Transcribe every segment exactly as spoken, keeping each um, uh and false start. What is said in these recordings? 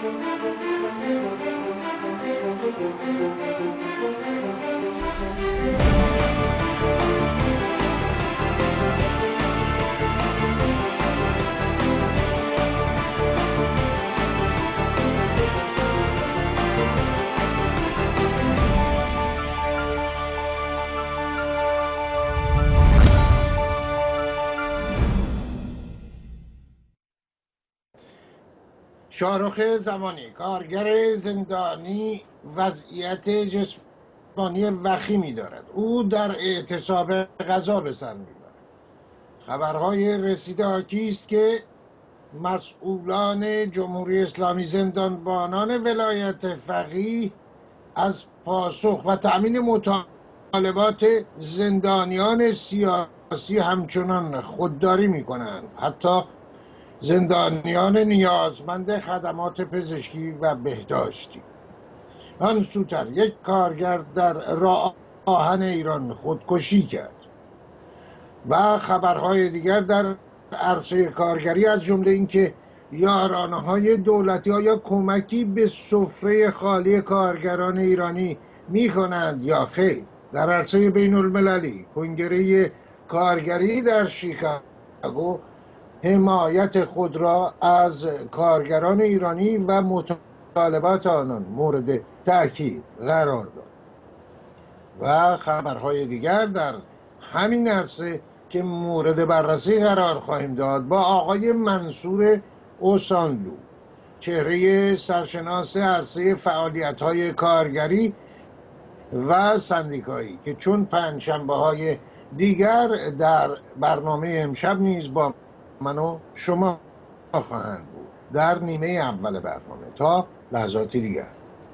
شاهرخ زمانی، کارگر زندانی، وضعیت جسمانی وخیمی دارد. او در اعتصاب غذا به سر میبرد. خبرهای رسیده حاکی است که مسئولان جمهوری اسلامی زندانبانان ولایت فقیه از پاسخ و تأمین مطالبات زندانیان سیاسی همچنان خودداری میکنند. حتی زندانیان نیازمند خدمات پزشکی و بهداشتی. آن سوتر یک کارگر در راه آهن ایران خودکشی کرد و خبرهای دیگر در عرصه کارگری، از جمله اینکه یارانه‌های دولتی آیا کمکی به سفره خالی کارگران ایرانی می کنند یا خیر. در عرصه بین المللی، کنگره کارگری در شیکاگو حمایت خود را از کارگران ایرانی و مطالبات آنان مورد تأکید قرار داد. و خبرهای دیگر در همین عرصه که مورد بررسی قرار خواهیم داد با آقای منصور اوسانلو، چهره سرشناس عرصه فعالیت‌های کارگری و سندیکایی، که چون پنجشنبه‌های دیگر در برنامه امشب نیز با من و شما خواهند بود در نیمه اول برنامه. تا لحظاتی دیگر.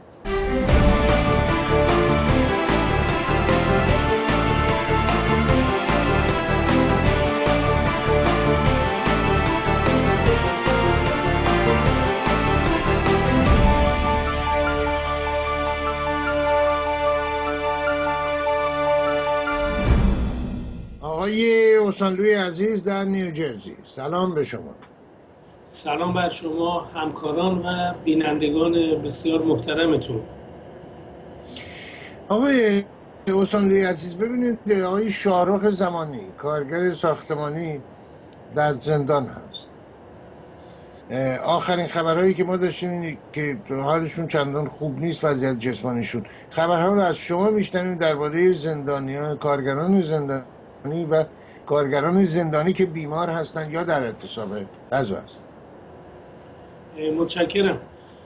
آقای اوسانلوی عزیز در نیوجرسی، سلام به شما. سلام بر شما همکاران و بینندگان بسیار محترمتون. آقای اوسانلوی عزیز، ببینید آقای شاهرخ زمانی، کارگر ساختمانی، در زندان هست. آخرین خبرهایی که ما داشتیم اینه که حالشون چندان خوب نیست، وضعیت جسمانیشون. خبرها رو از شما میشنویم درباره زندانیان، کارگران زندانی و کارگران زندانی که بیمار هستند یا در اعتصاب غذا هستند. متشکرم.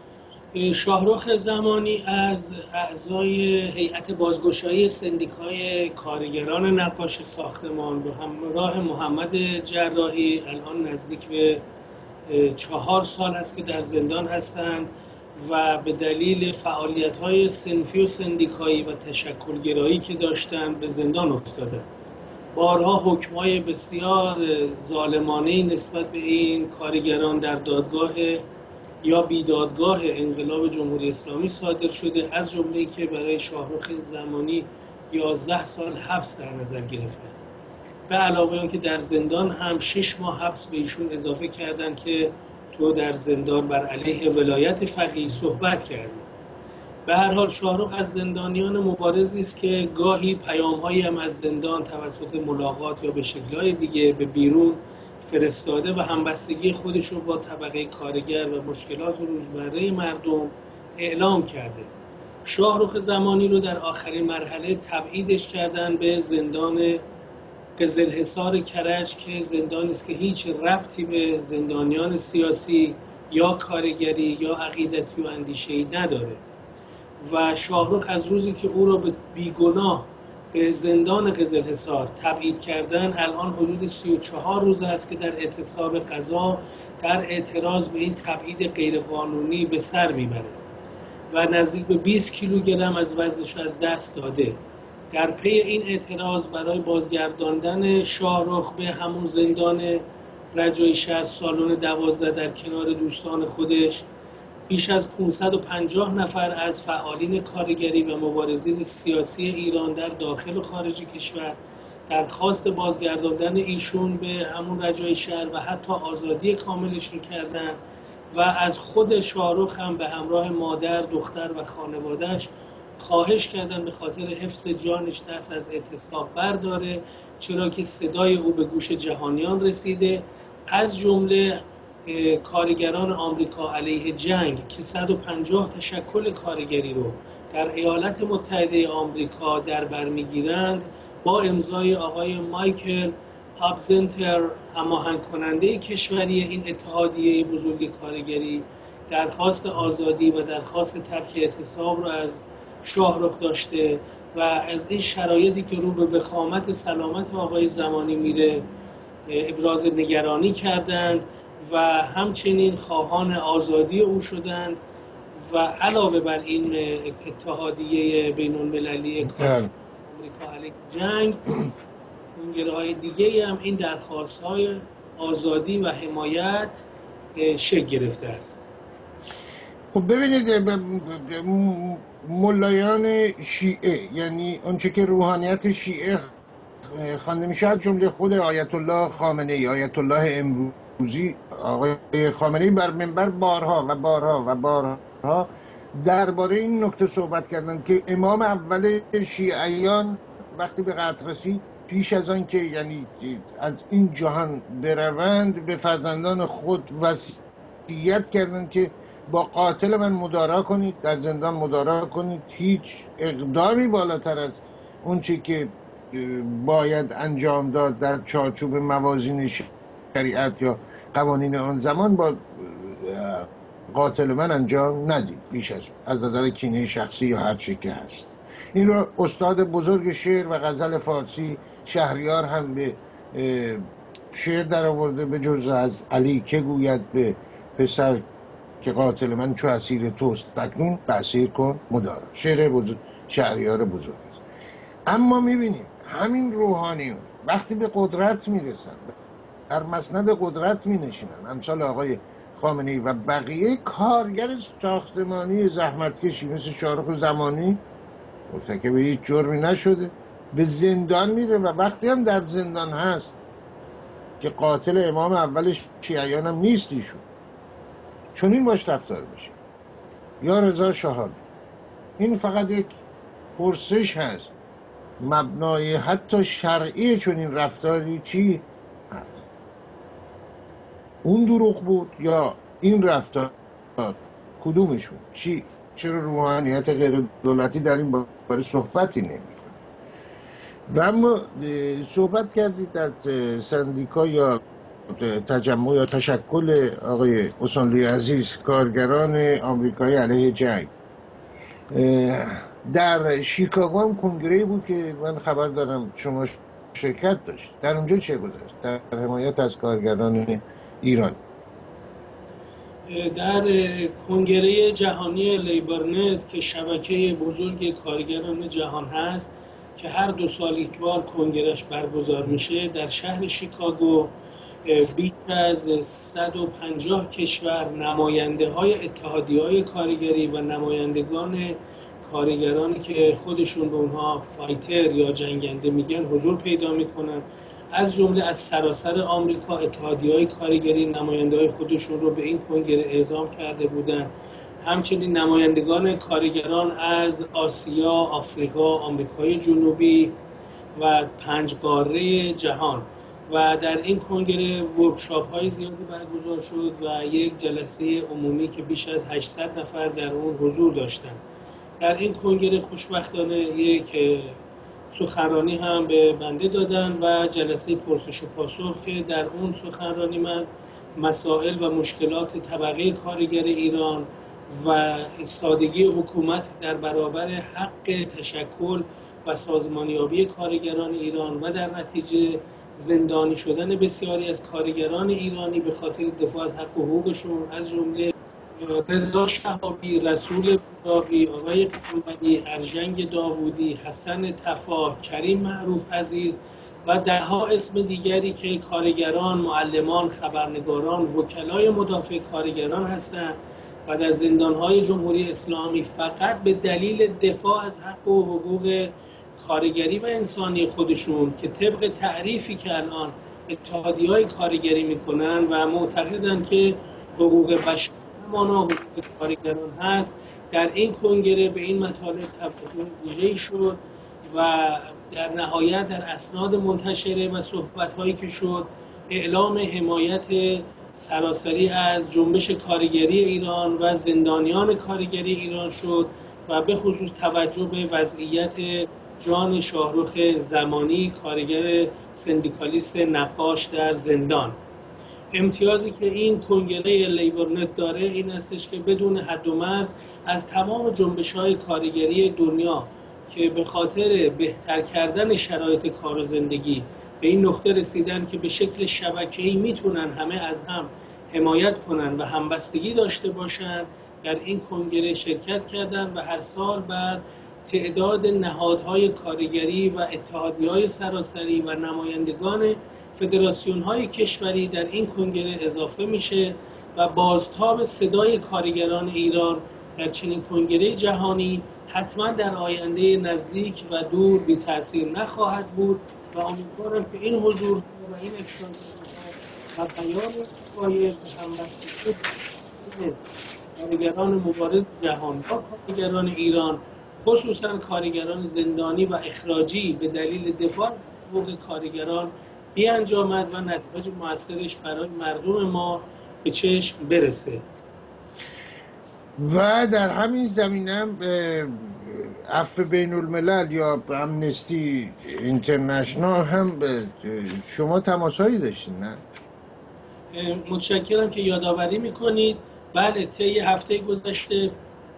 شاهرخ زمانی از اعضای هیئت بازگشایی سندیکای کارگران نقاش ساختمان به همراه محمد جراحی الان نزدیک به چهار سال است که در زندان هستند و به دلیل فعالیت‌های صنفی و سندیکایی و تشکل‌گرایی که داشتند به زندان افتادند. بارها حکم‌های بسیار ظالمانه‌ای نسبت به این کارگران در دادگاه یا بیدادگاه انقلاب جمهوری اسلامی صادر شده، از جمله ای که برای شاهرخ زمانی یازده سال حبس در نظر گرفته. به علاوه آن که در زندان هم شش ماه حبس به ایشون اضافه کردند که تو در زندان بر علیه ولایت فقیه صحبت کردی. به هر حال شاهرخ از زندانیان مبارزی است که گاهی پیام‌هایی هم از زندان توسط ملاقات یا به شکل‌های دیگه به بیرون فرستاده و همبستگی خودش رو با طبقه کارگر و مشکلات روزمره مردم اعلام کرده. شاهرخ زمانی رو در آخرین مرحله تبعیدش کردن به زندان قزلحصار کرج که زندانی است که هیچ ربطی به زندانیان سیاسی یا کارگری یا عقیدتی و اندیشه‌ای نداره. و شاهرخ از روزی که او را به بیگناه به زندان قزلحصار تبعید کردن الان حدود سی و چهار روز است که در اعتصاب غذا در اعتراض به این تبعید غیرقانونی به سر میبره و نزدیک به بیست کیلوگرم از وزنش از دست داده. در پی این اعتراض برای بازگرداندن شاهرخ به همون زندان رجایی شهر سالن دوازده در کنار دوستان خودش، بیش از پانصد و پنجاه نفر از فعالین کارگری و مبارزین سیاسی ایران در داخل و خارج کشور درخواست بازگرداندن ایشون به همون رجایی شهر و حتی آزادی کاملش رو کردن و از خود شاهرخ هم به همراه مادر، دختر و خانوادهش خواهش کردن به خاطر حفظ جانش دست از اعتصاب برداره، چرا که صدای او به گوش جهانیان رسیده. از جمله کارگران آمریکا علیه جنگ که صد و پنجاه تشکل کارگری رو در ایالات متحده آمریکا در بر میگیرند، با امضای آقای مایکل آبزنتر، هماهنگ کننده کشوری این اتحادیه بزرگ کارگری، درخواست آزادی و درخواست ترک اعتصاب رو از شاهرخ داشته و از این شرایطی که رو به وخامت سلامت آقای زمانی میره ابراز نگرانی کردند و همچنین خواهان آزادی او شدند و علاوه بر این اتحادیه بین المللی آمریکا علیه جنگ، کنگره‌های دیگه هم این درخواست‌های آزادی و حمایت شکل گرفته است. خب ببینید، ملایان شیعه، یعنی آنچه که روحانیت شیعه خوانده میشه، از جمله خود آیت الله خامنه ای، آیت الله امروزی، آقای خامنه ای بر منبر بارها و بارها و بارها درباره این نکته صحبت کردند که امام اول شیعیان وقتی به قتل رسید، پیش از آن که یعنی از این جهان بروند، به فرزندان خود وصیت کردند که با قاتل من مدارا کنید، در زندان مدارا کنید، هیچ اقدامی بالاتر از اون چی که باید انجام داد در چارچوب موازین شریعت یا قوانین آن زمان با قاتل من انجام ندید، بیش از از نظر کینه شخصی یا هر چی که هست. این رو استاد بزرگ شعر و غزل فارسی شهریار هم به شعر در آورده، به جز از علی که گوید به پسر که قاتل من چو اسیر توست اکنون بسیر کن مدارا. شعر بزرگ شهریار بزرگ است. اما میبینیم همین روحانیون وقتی به قدرت میرسن، در مسند قدرت مینشینن، امثال آقای خامنه‌ای و بقیه، کارگر ساختمانی زحمتکشی مثل شاهرخ زمانی مرتکب هیچ جرمی نشده، به زندان میره و وقتی هم در زندان هست که قاتل امام اول شیعیان هم نیست ایشون، چون این باش رفتار بشه. یا رضا شهابی، این فقط یک پرسش هست، مبنای حتی شرعی چون این رفتاری چی هست؟ اون دروغ بود یا این رفتار؟ کدومشون؟ چی؟ چرا روحانیت غیر دولتی در این باره صحبتی نمی کنه؟ و اما صحبت کردید از سندیکا یا تجمع یا تشکل آقای حسین‌الله عزیز، کارگران آمریکایی علیه جنگ. در شیکاگو هم کنگره‌ای بود که من خبر دارم شما شرکت داشت. در اونجا چه گذشت در حمایت از کارگران ایران؟ در کنگره جهانی لیبرنت که شبکه بزرگ کارگران جهان هست که هر دو سال یک بار کنگرهش برگزار میشه، در شهر شیکاگو بیش از صد و پنجاه کشور نماینده های اتحادیه های کارگری و نمایندگان کارگرانی که خودشون به اونها فایتر یا جنگنده میگن حضور پیدا میکنن. از جمله از سراسر آمریکا اتحادیه های کارگری نماینده های خودشون رو به این کنگره اعزام کرده بودن. همچنین نمایندگان کارگران از آسیا، آفریقا، آمریکای جنوبی و پنج قاره جهان. و در این کنگره ورکشاپ های زیادی برگزار شد و یک جلسه عمومی که بیش از هشتصد نفر در اون حضور داشتند. در این کنگره خوشبختانه یک سخنرانی هم به بنده دادن و جلسه پرسش و پاسخ که در اون سخنرانی من مسائل و مشکلات طبقه کارگر ایران و ایستادگی حکومت در برابر حق تشکل و سازمانیابی کارگران ایران و در نتیجه زندانی شدن بسیاری از کارگران ایرانی به خاطر دفاع از حق و حقوقشون، از جمله رضا شهابی، رسول بوداقی، آقای محمدی، ارژنگ داوودی، حسن تفا، کریم معروف عزیز و دهها اسم دیگری که کارگران، معلمان، خبرنگاران، وکلای مدافع کارگران هستند و در زندانهای جمهوری اسلامی فقط به دلیل دفاع از حق و حقوق کارگری و انسانی خودشون که طبق تعریفی که الان اتحادیه‌های کارگری میکنن و معتقدن که حقوق بشر همانا حقوق کارگران هست، در این کنگره به این مطالب توجه ویژه‌ای شد و در نهایت در اسناد منتشره و صحبت‌هایی که شد اعلام حمایت سراسری از جنبش کارگری ایران و زندانیان کارگری ایران شد و به خصوص توجه به وضعیت جان شاهرخ زمانی، کارگر سندیکالیست نقاش در زندان. امتیازی که این کنگره لیبرنت داره این استش که بدون حد و مرز از تمام جنبش‌های کارگری دنیا که به خاطر بهتر کردن شرایط کار و زندگی به این نقطه رسیدن که به شکل شبکه‌ای میتونن همه از هم حمایت کنن و همبستگی داشته باشن، در این کنگره شرکت کردن و هر سال بر تعداد نهادهای کارگری و اتحادیه‌های سراسری و نمایندگان فدراسیون‌های کشوری در این کنگره اضافه میشه و بازتاب صدای کارگران ایران در چنین کنگره جهانی حتما در آینده نزدیک و دور بی تأثیر نخواهد بود و امیدوارم که این حضور و این افتخارات و بیان شفایع به همبستگی کارگران مبارز جهان با کارگران ایران، خصوصا کارگران زندانی و اخراجی به دلیل دفاع حقوق کارگران بیانجامد و نتایج موثرش برای مردم ما به چشم برسه. و در همین زمینه هم عفو بین الملل یا امنستی اینترنشنال هم شما تماسهایی داشتین نه؟ متشکرم که یادآوری میکنید. بله، طی هفته گذشته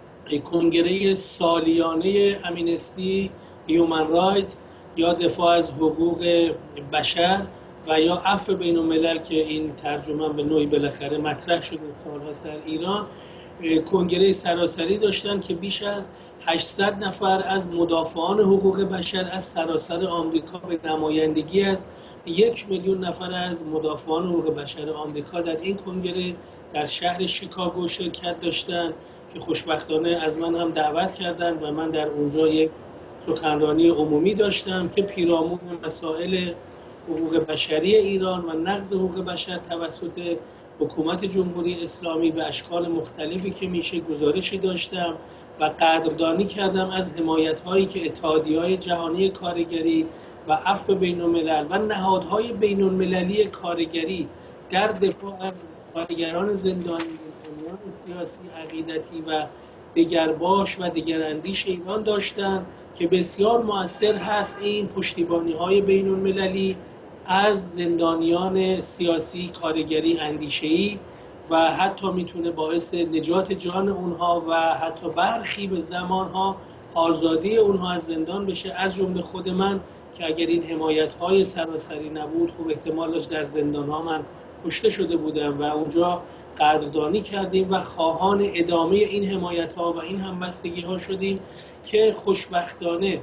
کنگره سالیانه امنستی هیومن رایت یا دفاع از حقوق بشر و یا عفو بین الملل که این ترجمه به نوعی بالاخره مطرح شده سال‌هاست در ایران، کنگره سراسری داشتن که بیش از هشتصد نفر از مدافعان حقوق بشر از سراسر آمریکا به نمایندگی از یک میلیون نفر از مدافعان حقوق بشر آمریکا در این کنگره در شهر شیکاگو شرکت داشتند که خوشبختانه از من هم دعوت کردند و من در اونجا یک سخنرانی عمومی داشتم که پیرامون مسائل حقوق بشری ایران و نقض حقوق بشر توسط حکومت جمهوری اسلامی به اشکال مختلفی که میشه گزارشی داشتم و قدردانی کردم از حمایت‌هایی که اتحادیه‌های جهانی کارگری و عفو بین‌الملل و نهادهای بین‌المللی کارگری در دفاع از کارگران زندانی، زندانیان سیاسی، عقیدتی و دگرباش و دگراندیش ایران داشتند که بسیار مؤثر هست این پشتیبانی‌های بین‌المللی از زندانیان سیاسی، کارگری، اندیشه‌ای و حتی میتونه باعث نجات جان اونها و حتی برخی به زمانها آزادی اونها از زندان بشه. از جمله خود من که اگر این حمایت‌های سراسری نبود خوب احتمال داشت در زندان‌ها من کشته شده بودم و اونجا قدردانی کردیم و خواهان ادامه این حمایت‌ها و این همبستگی‌ها شدیم که خوشبختانه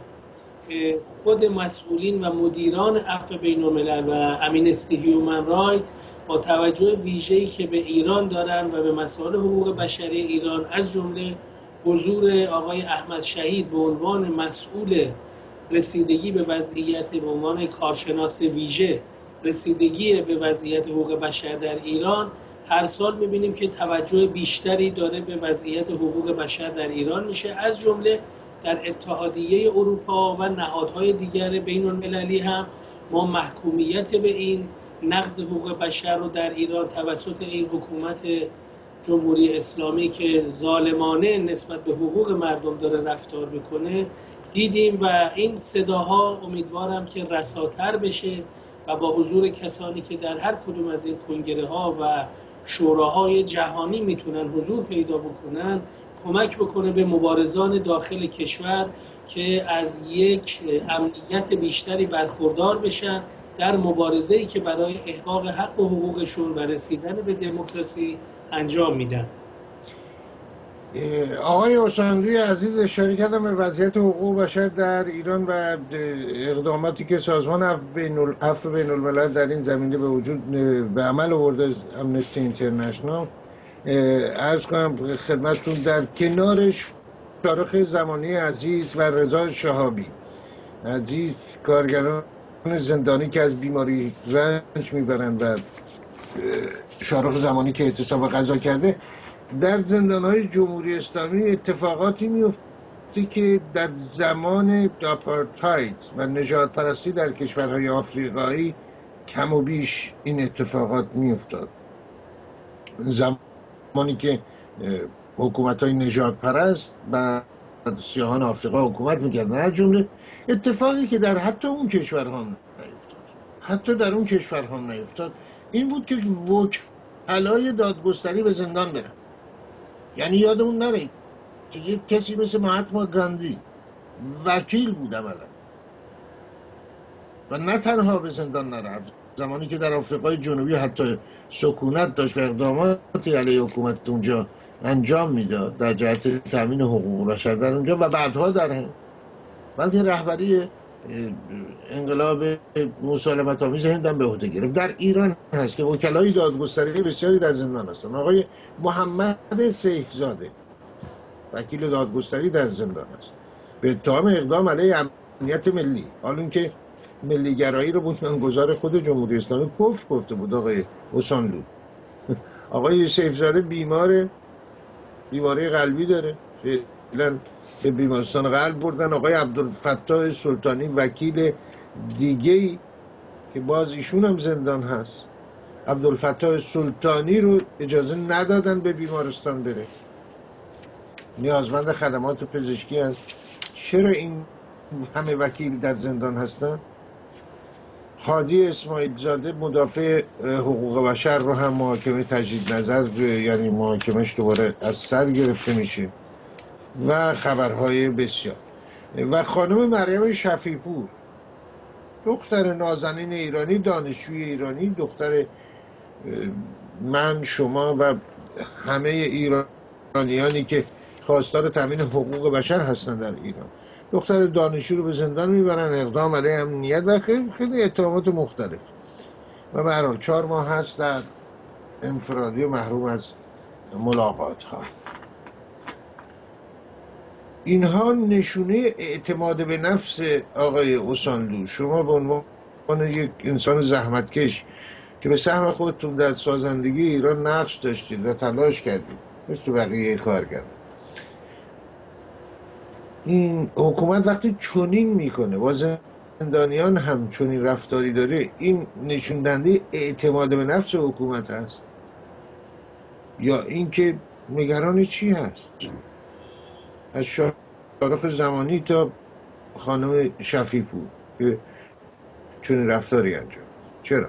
خود مسئولین و مدیران عفو بین‌الملل و امنستی هیومن رایت با توجه ویژه‌ای که به ایران دارن و به مسائل حقوق بشری ایران، از جمله حضور آقای احمد شهید به عنوان مسئول رسیدگی به وضعیت به عنوان کارشناس ویژه رسیدگی به وضعیت حقوق بشر در ایران، هر سال می‌بینیم که توجه بیشتری داره به وضعیت حقوق بشر در ایران میشه. از جمله در اتحادیه اروپا و نهادهای دیگر بین المللی هم ما محکومیت به این نقض حقوق بشر رو در ایران توسط این حکومت جمهوری اسلامی که ظالمانه نسبت به حقوق مردم داره رفتار میکنه دیدیم و این صداها امیدوارم که رساتر بشه و با حضور کسانی که در هر کدوم از این کنگره ها و شوراهای جهانی میتونن حضور پیدا بکنن کمک بکنه به مبارزان داخل کشور که از یک امنیت بیشتری برخوردار بشن در مبارزه‌ای که برای احقاق حق و حقوقشون و رسیدن به دموکراسی انجام میدن. آقای اوساندوی عزیز اشاره کردم به وضعیت حقوق بشر در ایران و اقداماتی که سازمان عفو بین الملل در این زمینه به وجود به عمل آورده امنستی اینترنشنال. عرض کنم خدمتتون در کنار شارخ زمانی عزیز و رضا شهابی عزیز، کارگران زندانی که از بیماری رنج میبرند و شارخ زمانی که اعتصاب قضا کرده، در زندانهای جمهوری اسلامی اتفاقاتی میفته که در زمان آپارتاید و نژاد پرستی در کشورهای آفریقایی کم و بیش این اتفاقات میافتاد. زمانی که حکومت‌های نژاد پرست و سیاهان آفریقا حکومت میکردن، از جمله اتفاقی که در حتی اون کشورها نیفتاد حتی در اون کشورها نیفتاد این بود که وکلای دادگستری به زندان برن. یعنی یادمون نره که یک کسی مثل مهاتما گاندی وکیل بود عملا و نه تنها به زندان نرفت، زمانی که در آفریقای جنوبی حتی سکونت داشت و اقداماتی علیه حکومت اونجا انجام میداد در جهت تامین حقوق بشر در اونجا و بعدها در بلکه رهبری انقلاب مسالمت آمیز هند هم به عهده گرفت. در ایران هست که وکلای دادگستری بسیاری در زندان هستند. آقای محمد سیفزاده وکیل دادگستری در زندان است به اتهام اقدام علیه امنیت ملی، حالا اینکه ملیگرایی رو بنیانگذار خود جمهوری اسلامی کفر گفته بود آقای اوسانلو. آقای سیفزاده بیمار بیماری قلبی داره، فعلا به بیمارستان قلب بردن. آقای عبدالفتاح سلطانی وکیل دیگه‌ای که باز ایشون هم زندان هست، عبدالفتاح سلطانی رو اجازه ندادن به بیمارستان بره، نیازمند خدمات پزشکی هست. چرا این همه وکیل در زندان هستن؟ هادی اسماعیل زاده مدافع حقوق بشر رو هم محاکمه تجدید نظر، یعنی محاکمش دوباره از سر گرفته میشه و خبرهای بسیار. و خانم مریم شفیع‌پور دختر نازنین ایرانی، دانشجوی ایرانی، دختر من، شما و همه ایرانیانی که خواستار تامین حقوق بشر هستن در ایران، دختر دانشجو رو به زندان میبرن، اقدام علیه امنیت و خیلی خیلی اتهامات مختلف و به هر حال چهار ماه هست در انفرادی و محروم از ملاقات ها. اینها نشونه اعتماد به نفس آقای اوسانلو. شما به عنوان یک انسان زحمتکش که به سهم خودتون در سازندگی ایران نقش داشتید و تلاش کردید مثل بقیه کارگران، این حکومت وقتی چنین میکنه با زندانیان هم چنین رفتاری داره، این نشون دهنده اعتماد به نفس حکومت هست یا اینکه نگران چی هست؟ از شاهرخ زمانی تا خانم شفیع‌پور که چنین رفتاری انجام. چرا؟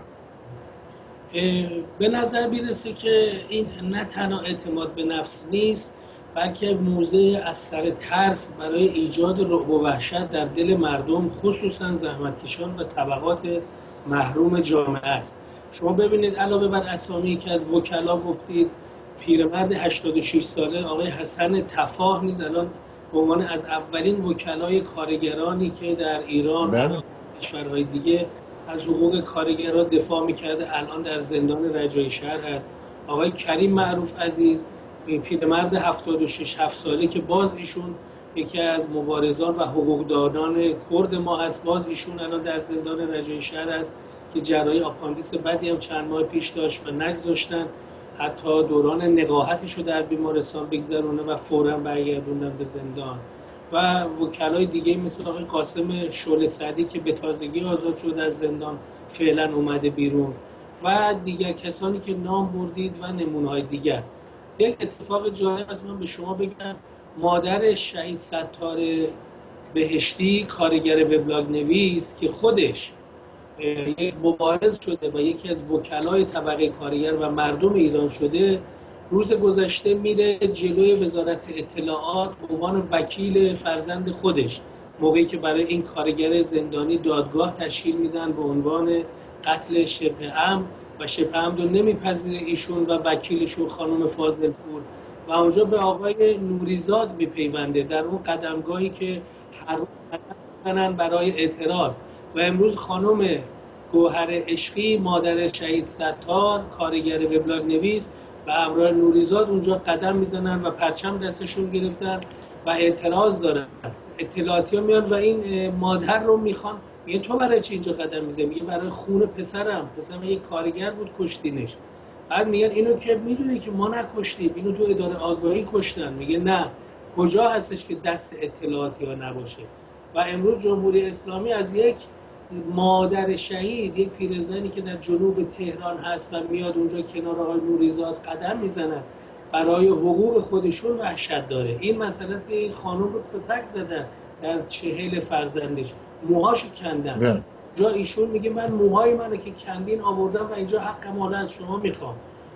به نظر میرسه که این نه تنها اعتماد به نفس نیست، بلکه موضع از سر ترس برای ایجاد رعب و وحشت در دل مردم، خصوصا زحمتکشان و طبقات محروم جامعه است. شما ببینید علاوه بر اسامی که از وکلا گفتید، پیرمرد هشتاد و شش ساله آقای حسن تفاح نیز الان به عنوان از اولین وکلای کارگرانی که در ایران و کشورهای دیگه از حقوق کارگران دفاع میکرده الان در زندان رجایی شهر هست. آقای کریم معروف عزیز پیرمرد هفتاد و شش هفت ساله که باز ایشون یکی از مبارزان و حقوقدانان کرد ما هست، باز ایشون الان در زندان رجایی شهر است که جراحی آپاندیس بدی هم چند ماه پیش داشت و نگذاشتن حتی دوران نقاهتش رو در بیمارستان بگذرونه و فوراً برگردوندن به زندان. و وکلای دیگه مثل آقای قاسم شعله سعدی که به تازگی آزاد شد از زندان، فعلا اومده بیرون، و دیگر کسانی که نام بردید و نمونه‌های دیگر. یک اتفاق جالب از من به شما بگم، مادر شهید ستار بهشتی کارگر وبلاگ نویس که خودش یک مبارز شده و یکی از وکلای طبقه کارگر و مردم ایران شده، روز گذشته میره جلوی وزارت اطلاعات به عنوان وکیل فرزند خودش، موقعی که برای این کارگر زندانی دادگاه تشکیل میدن به عنوان قتل شبه عمد و شبه عمد رو نمیپذیره ایشون و وکیلشون خانم فاضلپور، و اونجا به آقای نوریزاد میپیونده در اون قدمگاهی که هر روز قدم برای اعتراض. و امروز خانم گوهر عشقی مادر شهید ستار کارگر وبلاگ نویس و همراه نوریزاد اونجا قدم میزنن و پرچم دستشون گرفتن و اعتراض دارن. اطلاعاتی ها میان و این مادر رو میخوان، میگه تو برای چی اینجا قدم میزنی؟ میگه برای خون پسرم، پسرم یک کارگر بود کشتینش. بعد میگن اینو که میدونی که ما نکشتیم، اینو تو اداره آگاهی کشتن. میگه نه، کجا هستش که دست اطلاعاتی ها نباشه؟ و امروز جمهوری اسلامی از یک مادر شهید، یک پیرزنی که در جنوب تهران هست و میاد اونجا کنار آقای نوریزاد قدم میزنن، برای حقوق خودشون وحشت داره. این مسئله است که این خانم رو کتک زدن در چهل فرزندش، موهاشو کندن. جا ایشون میگه من موهای منو که کندین آوردم و اینجا حق مال از شما میخوام.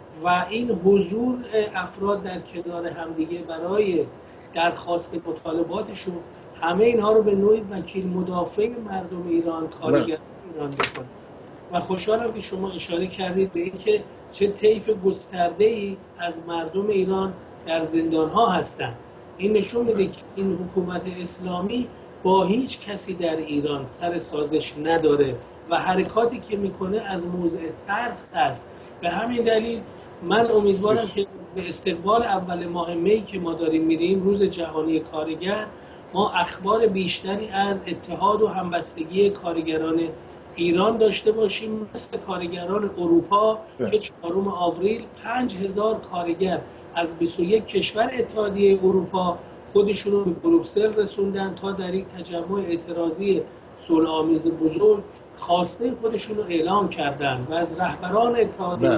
و این حضور افراد در کنار همدیگه برای درخواست مطالباتشون، همه اینها رو به نوعی وکیل مدافع مردم ایران، کارگران ایران میکنه. و خوشحالم که شما اشاره کردید به اینکه چه طیف گسترده‌ای از مردم ایران در زندان‌ها هستند. این نشون میده که این حکومت اسلامی با هیچ کسی در ایران سر سازش نداره و حرکاتی که میکنه از موضع ترس است. به همین دلیل من امیدوارم که به استقبال اول ماه می که ما داریم میریم، روز جهانی کارگر، ما اخبار بیشتری از اتحاد و همبستگی کارگران ایران داشته باشیم، مثل کارگران اروپا ده. که چهارم آوریل پنج هزار کارگر از بیست و یک کشور اتحادیه اروپا خودشون رو به بروکسل رسوندن تا در یک تجمع اعتراضی صلح‌آمیز بزرگ خواسته خودشون رو اعلام کردن و از رهبران اتحادیه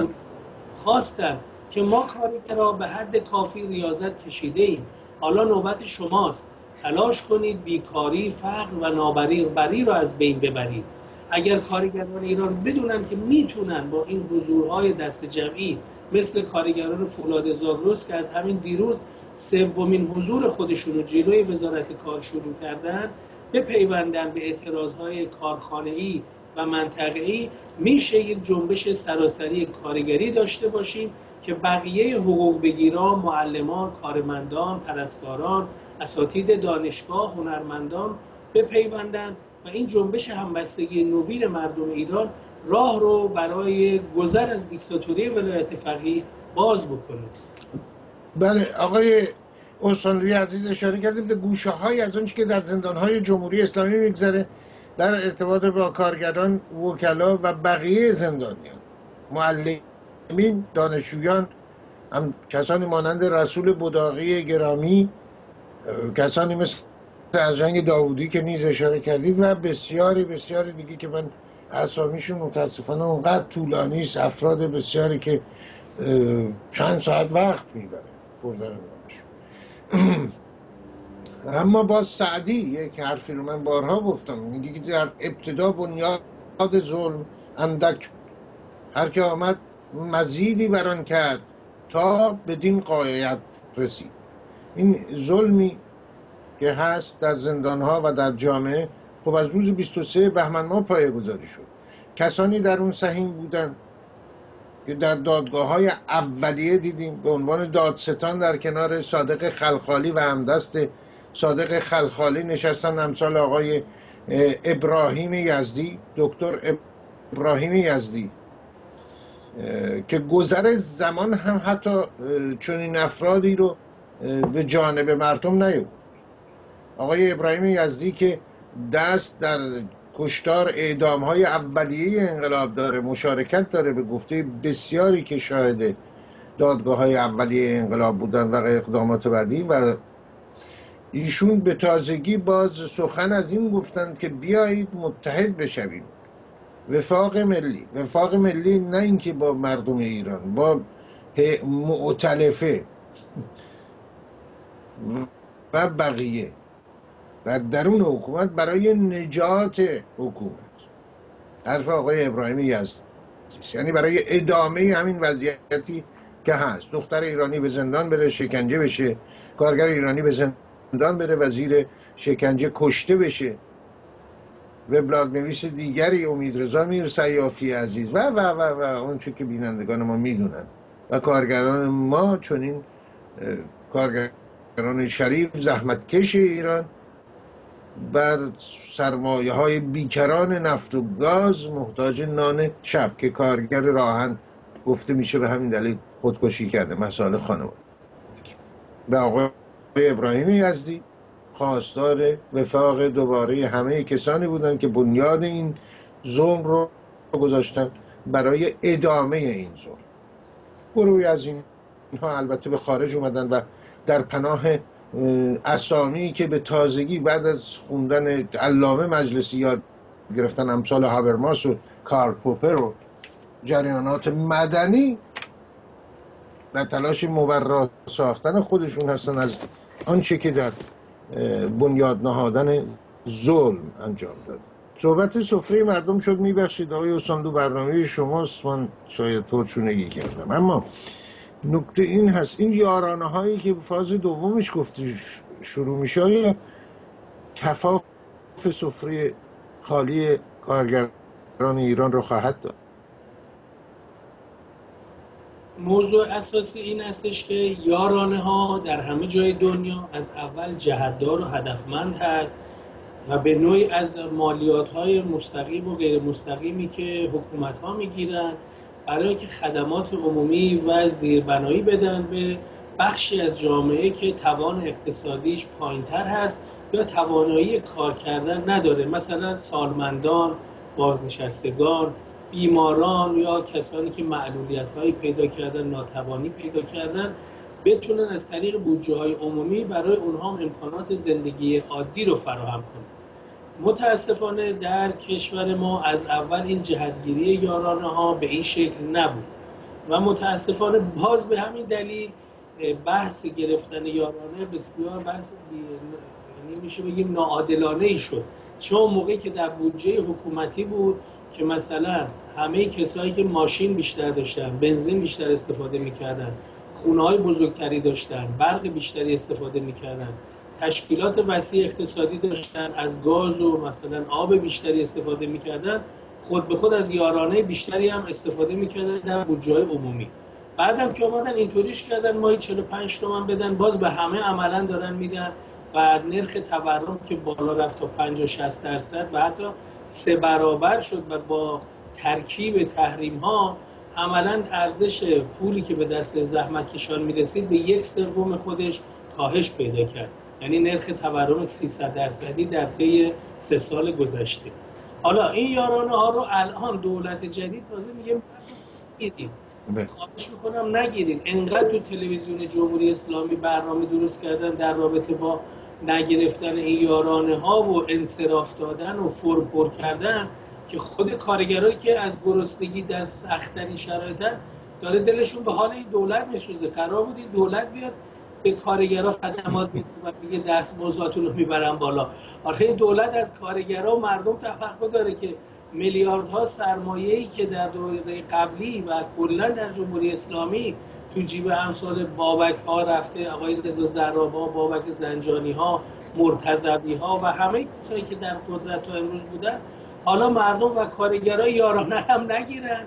خواستن که ما کارگرها به حد کافی ریاضت کشیده ایم، حالا نوبت شماست، تلاش کنید بیکاری، فقر و نابرابری رو از بین ببرید. اگر کارگران ایران بدونن که میتونن با این حضورهای دست جمعی مثل کارگران فولاد زاگرس که از همین دیروز سومین حضور خودشون رو جلوی وزارت کار شروع کردن، بپیوندن به اعتراضهای کارخانه‌ای و منطقه‌ای، میشه یک جنبش سراسری کارگری داشته باشیم که بقیه حقوق بگیران، معلمان، کارمندان، پرستاران، اساتید دانشگاه، هنرمندان بپیوندن و این جنبش همبستگی نوین مردم ایران راه رو برای گذر از دیکتاتوری ولایت فقیه باز بکنه. بله آقای استانبویی عزیز اشاره کردیم به گوشه های از اونچه که در زندان های جمهوری اسلامی میگذره در ارتباط با کارگران، وکلا و بقیه زندانیان، معلمین، دانشجویان، هم کسانی مانند رسول بداقی گرامی، کسانی مثل ارجنگ داوودی که نیز اشاره کردید و بسیاری بسیاری دیگه که من اسامیشون متاسفانه اونقدر طولانی است، افراد بسیاری که چند ساعت وقت میبره بردن نامشون. اما باز سعدی یک حرفی رو من بارها گفتم، میگه که در ابتدا بنیاد ظلم اندک، هر که آمد مزیدی بران کرد تا بدین غایت رسید. این ظلمی که هست در زندانها و در جامعه خب از روز بیست و سه بهمن ماه پایه‌گذاری شد. کسانی در اون سهیم بودن که در دادگاه‌های اولیه دیدیم به عنوان دادستان در کنار صادق خلخالی و همدست صادق خلخالی نشستن، امثال آقای ابراهیم یزدی، دکتر ابراهیم یزدی، که گذر زمان هم حتی چنین افرادی رو به جانب مردم نیاورد. آقای ابراهیم یزدی که دست در کشتار اعدام‌های اولیه انقلاب داره، مشارکت داره، به گفته بسیاری که شاهد دادگاه‌های اولیه انقلاب بودن و اقدامات بعدی، و ایشون به تازگی باز سخن از این گفتند که بیایید متحد بشویم، وفاق ملی. وفاق ملی نه اینکه با مردم ایران، با مؤتلفه و بقیه در درون حکومت برای نجات حکومت. حرف آقای ابراهیم یزدی، یعنی برای ادامه همین وضعیتی که هست، دختر ایرانی به زندان بره شکنجه بشه، کارگر ایرانی به زندان بره وزیر شکنجه کشته بشه، وبلاگ نویس دیگری امیدرضا میر سیافی عزیز و و و و اون چه که بینندگان ما میدونن و کارگران ما، چون این کارگران شریف زحمتکش ایران بر سرمایه های بیکران نفت و گاز محتاج نان شب، که کارگر راهن گفته میشه به همین دلیل خودکشی کرده، مسائل خانواده. به آقای ابراهیم یزدی خواستار وفاق دوباره همه کسانی بودن که بنیاد این ظلم رو گذاشتن برای ادامه این ظلم. گروهی از اینها البته به خارج اومدن و در پناه اسامی که به تازگی بعد از خوندن علامه مجلسی یاد گرفتن، امثال هابرماس و کارل پوپر و جریانات مدنی، در تلاش مبرا ساختن خودشون هستن از آنچه که در بنیاد نهادن ظلم انجام داد. صحبت سفره مردم شد، میبخشید آقای استاندو، برنامه شماست، من شاید پرچونگی کردم. اما نکته این هست، این یارانه هایی که فاز دومش گفتی شروع میشه، یا کفاف سفره خالی کارگران ایران رو خواهد داد؟ موضوع اساسی این هستش که یارانه ها در همه جای دنیا از اول جهتدار و هدفمند هست و به نوعی از مالیات های مستقیم و غیر مستقیمی که حکومت ها میگیرند برای که خدمات عمومی و زیربنایی بدن به بخشی از جامعه که توان اقتصادیش پایینتر هست یا توانایی کار کردن نداره، مثلا سالمندان، بازنشستگان، بیماران یا کسانی که معلولیت‌هایی پیدا کردن، ناتوانی پیدا کردن، بتونن از طریق بودجه‌های عمومی برای اونها امکانات زندگی عادی رو فراهم کنن. متاسفانه در کشور ما از اول این جهتگیری یارانه ها به این شکل نبود و متاسفانه باز به همین دلیل بحث گرفتن یارانه بسیار بحث یعنی میشه بگیم ناعادلانه ای شد، چون موقعی که در بودجه حکومتی بود که مثلا همه کسایی که ماشین بیشتر داشتن، بنزین بیشتر استفاده میکردن، خونه‌های بزرگتری داشتن، برق بیشتری استفاده میکردن، تشکیلات وسیع اقتصادی داشتن، از گاز و مثلا آب بیشتری استفاده میکردن، خود به خود از یارانه بیشتری هم استفاده میکردن در بودجه‌های عمومی. بعدم که اومدن اینطوریش کردن ماهی چهل و پنج تومن بدن، باز به همه عملا دارن میدن و نرخ تورم که بالا رفت تا پنجاه شصت درصد و حتی سه برابر شد و با ترکیب تحریم ها عملا ارزش پولی که به دست زحمتکشان میرسید به یک سوم خودش کاهش پیدا کرد، یعنی نرخ تورم سیصد درصدی در طی سه سال گذشته. حالا این یارانه ها رو الان دولت جدید تازه میگه نگیرید، خواهش میکنم نگیرید. انقدر تو تلویزیون جمهوری اسلامی برنامه درست کردن در رابطه با نگرفتن این یارانه ها و انصراف دادن و فرپر کردن که خود کارگرایی که از گرسنگی در سخت‌ترین شرایطن داره دلشون به حال این دولت میسوزه. قرار بود این دولت بیاد به کارگرها خدمات میده و میگه دستمزدتون رو میبرن بالا. آخه این دولت از کارگرها و مردم توقع داره که میلیاردها سرمایه‌ای که در دوره قبلی و کلا در جمهوری اسلامی تو جیب امثال بابک ها رفته، آقای رضا زرابا، بابک زنجانی ها، مرتضوی ها و همه کسایی که در قدرت ها امروز بودن، حالا مردم و کارگرای یارانه هم نگیرن،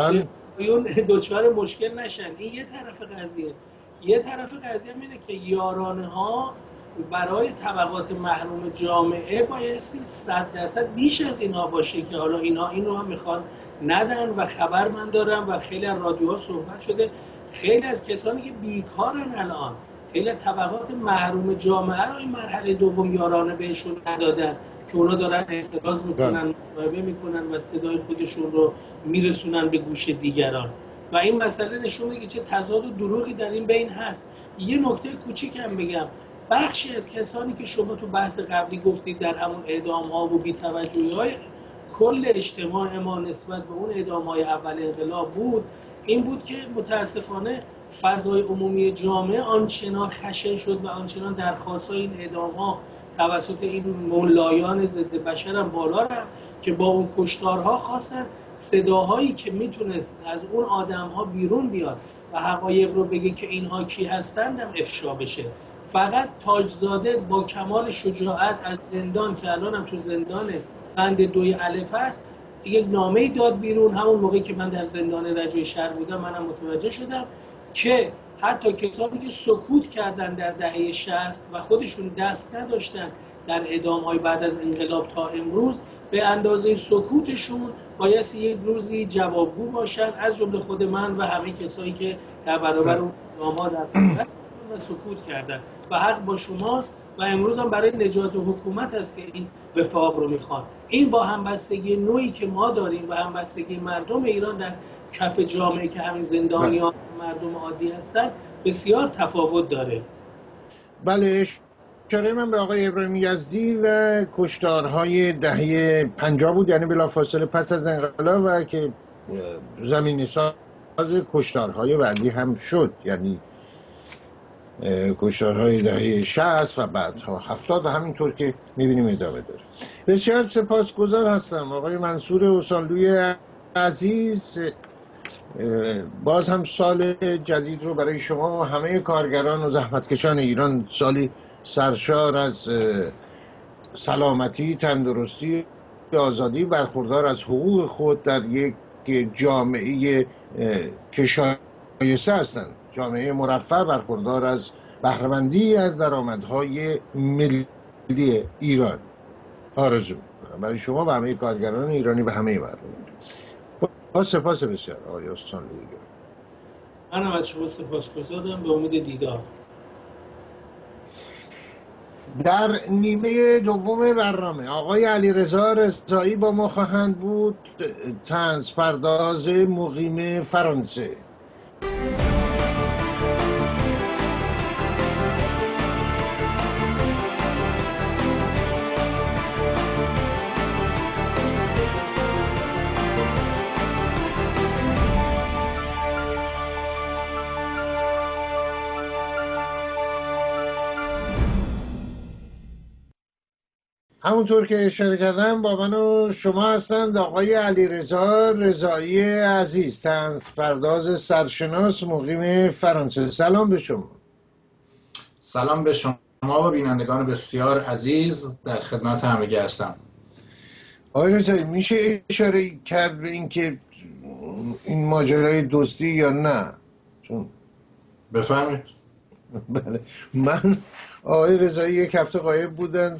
اون دچار مشکل نشن. این یه طرف قضیه. یه طرف قضیه اینه که یارانه ها برای طبقات محروم جامعه بایستی صد درصد بیش از اینها باشه که حالا اینها این رو هم میخوان ندن و خبر من دارم و خیلی از رادیوها صحبت شده، خیلی از کسانی که بیکارن الان، خیلی طبقات محروم جامعه رو این مرحله دوم یارانه بهشون ندادن که اونا دارن اعتراض میکنن، مصاحبه میکنن و صدای خودشون رو میرسونن به گوش دیگران و این مسئله نشون میده چه تضاد و دروغی در این بین هست. یه نکته کوچیک هم بگم، بخشی از کسانی که شما تو بحث قبلی گفتید در همون اعدام ها و بی‌توجهی های کل اجتماع ما نسبت به اون اعدام های اول انقلاب بود، این بود که متاسفانه فضای عمومی جامعه آنچنان خشن شد و آنچنان درخواست‌های این اعدام‌ها توسط این مولایان ضد بشر هم بالا رفت که با اون کشتارها خواستن صداهایی که میتونست از اون آدم‌ها بیرون بیاد و حقایق رو بگه که اینها کی هستند هم افشا بشه. فقط تاجزاده با کمال شجاعت از زندان که الان هم تو زندان بند دوی الف هست یک نامه‌ای داد بیرون. همون موقعی که من در زندان رجوی شهر بودم منم متوجه شدم که حتی کسانی که سکوت کردن در دهه شصت و خودشون دست نداشتن در اعدام‌های بعد از انقلاب تا امروز، به اندازه سکوتشون بایستی یک روزی جوابگو باشن، از جمله خود من و همه کسایی که در برابر اون اعدام‌ها در قدرت و سکوت کردن و حق با شماست و امروز هم برای نجات حکومت است که این وفاق رو میخوان. این با همبستگی نوعی که ما داریم و همبستگی مردم ایران در کف جامعه که همین زندانیان مردم عادی هستن بسیار تفاوت داره. بله، اشاره من به آقای ابراهیم یزدی و کشتارهای دهه پنجاه بود، یعنی بلافاصله پس از انقلاب، و که زمینی ساز کشتارهای بعدی هم شد، یعنی کشتارهای دهه شصت و بعدها هفتاد و همینطور که میبینیم ادامه داره. بسیار سپاسگزار هستم آقای منصور حسینلوی عزیز. باز هم سال جدید رو برای شما و همه کارگران و زحمتکشان ایران سالی سرشار از سلامتی، تندرستی، آزادی، برخوردار از حقوق خود در یک جامعه که شایسته هستند، جامعه مرفه، برخوردار از بهره‌مندی از درآمدهای ملی ایران آرزو می‌کنم برای شما و همه کارگران ایرانی و همه مردم. با سپاس بسیار آقای حسینلوی. منم از شما سپاسگزارم، به امید دیدار. در نیمه دوم برنامه آقای علیرضا رضایی با ما خواهند بود، طنز پرداز مقیم فرانسه. همونطور که اشاره کردم با من و شما هستند آقای علیرضا رضایی عزیز، طنز پرداز سرشناس مقیم فرانسه. سلام به شما. سلام به شما و بینندگان بسیار عزیز، در خدمت همگی هستم. آقای رضایی، میشه اشاره کرد به اینکه این ماجرای دزدی یا نه؟ چون بفهمید. بله، من آقای رضایی یک هفته غایب بودن،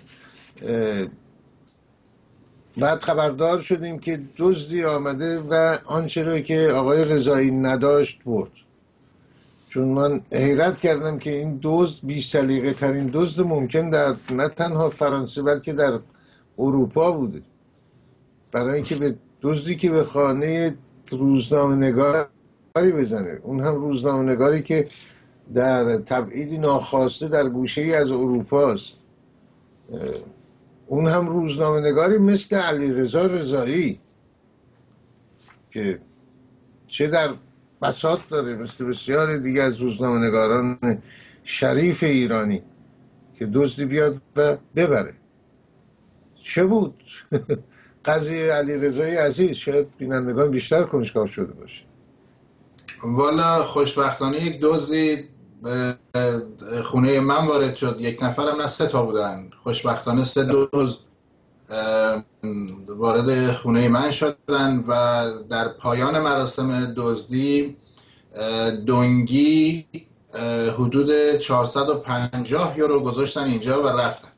بعد خبردار شدیم که دزدی آمده و آنچه رو که آقای رضایی نداشت برد. چون من حیرت کردم که این دزد بی سلیقه ترین دزد ممکن در نه تنها فرانسه بلکه در اروپا بوده، برای اینکه به دزدی که به خانه روزنامه نگاری بزنه، اون هم روزنامه نگاری که در تبعیدی ناخواسته در گوشه ای از اروپا است، اون هم روزنامه نگاری مثل علیرضا رضایی که چه در بساط داره، مثل بسیار دیگه از روزنامه نگاران شریف ایرانی، که دزدی بیاد و ببره. چه بود قضیه علیرضای عزیز؟ شاید بینندگان بیشتر کنجکاو شده باشه. والا خوشبختانه یک دزدی خونه من وارد شد، یک نفرم نه سه تا بودن، خوشبختانه سه دزد وارد خونه من شدن و در پایان مراسم دزدی دنگی حدود چهارصد و پنجاه یورو گذاشتن اینجا و رفتن.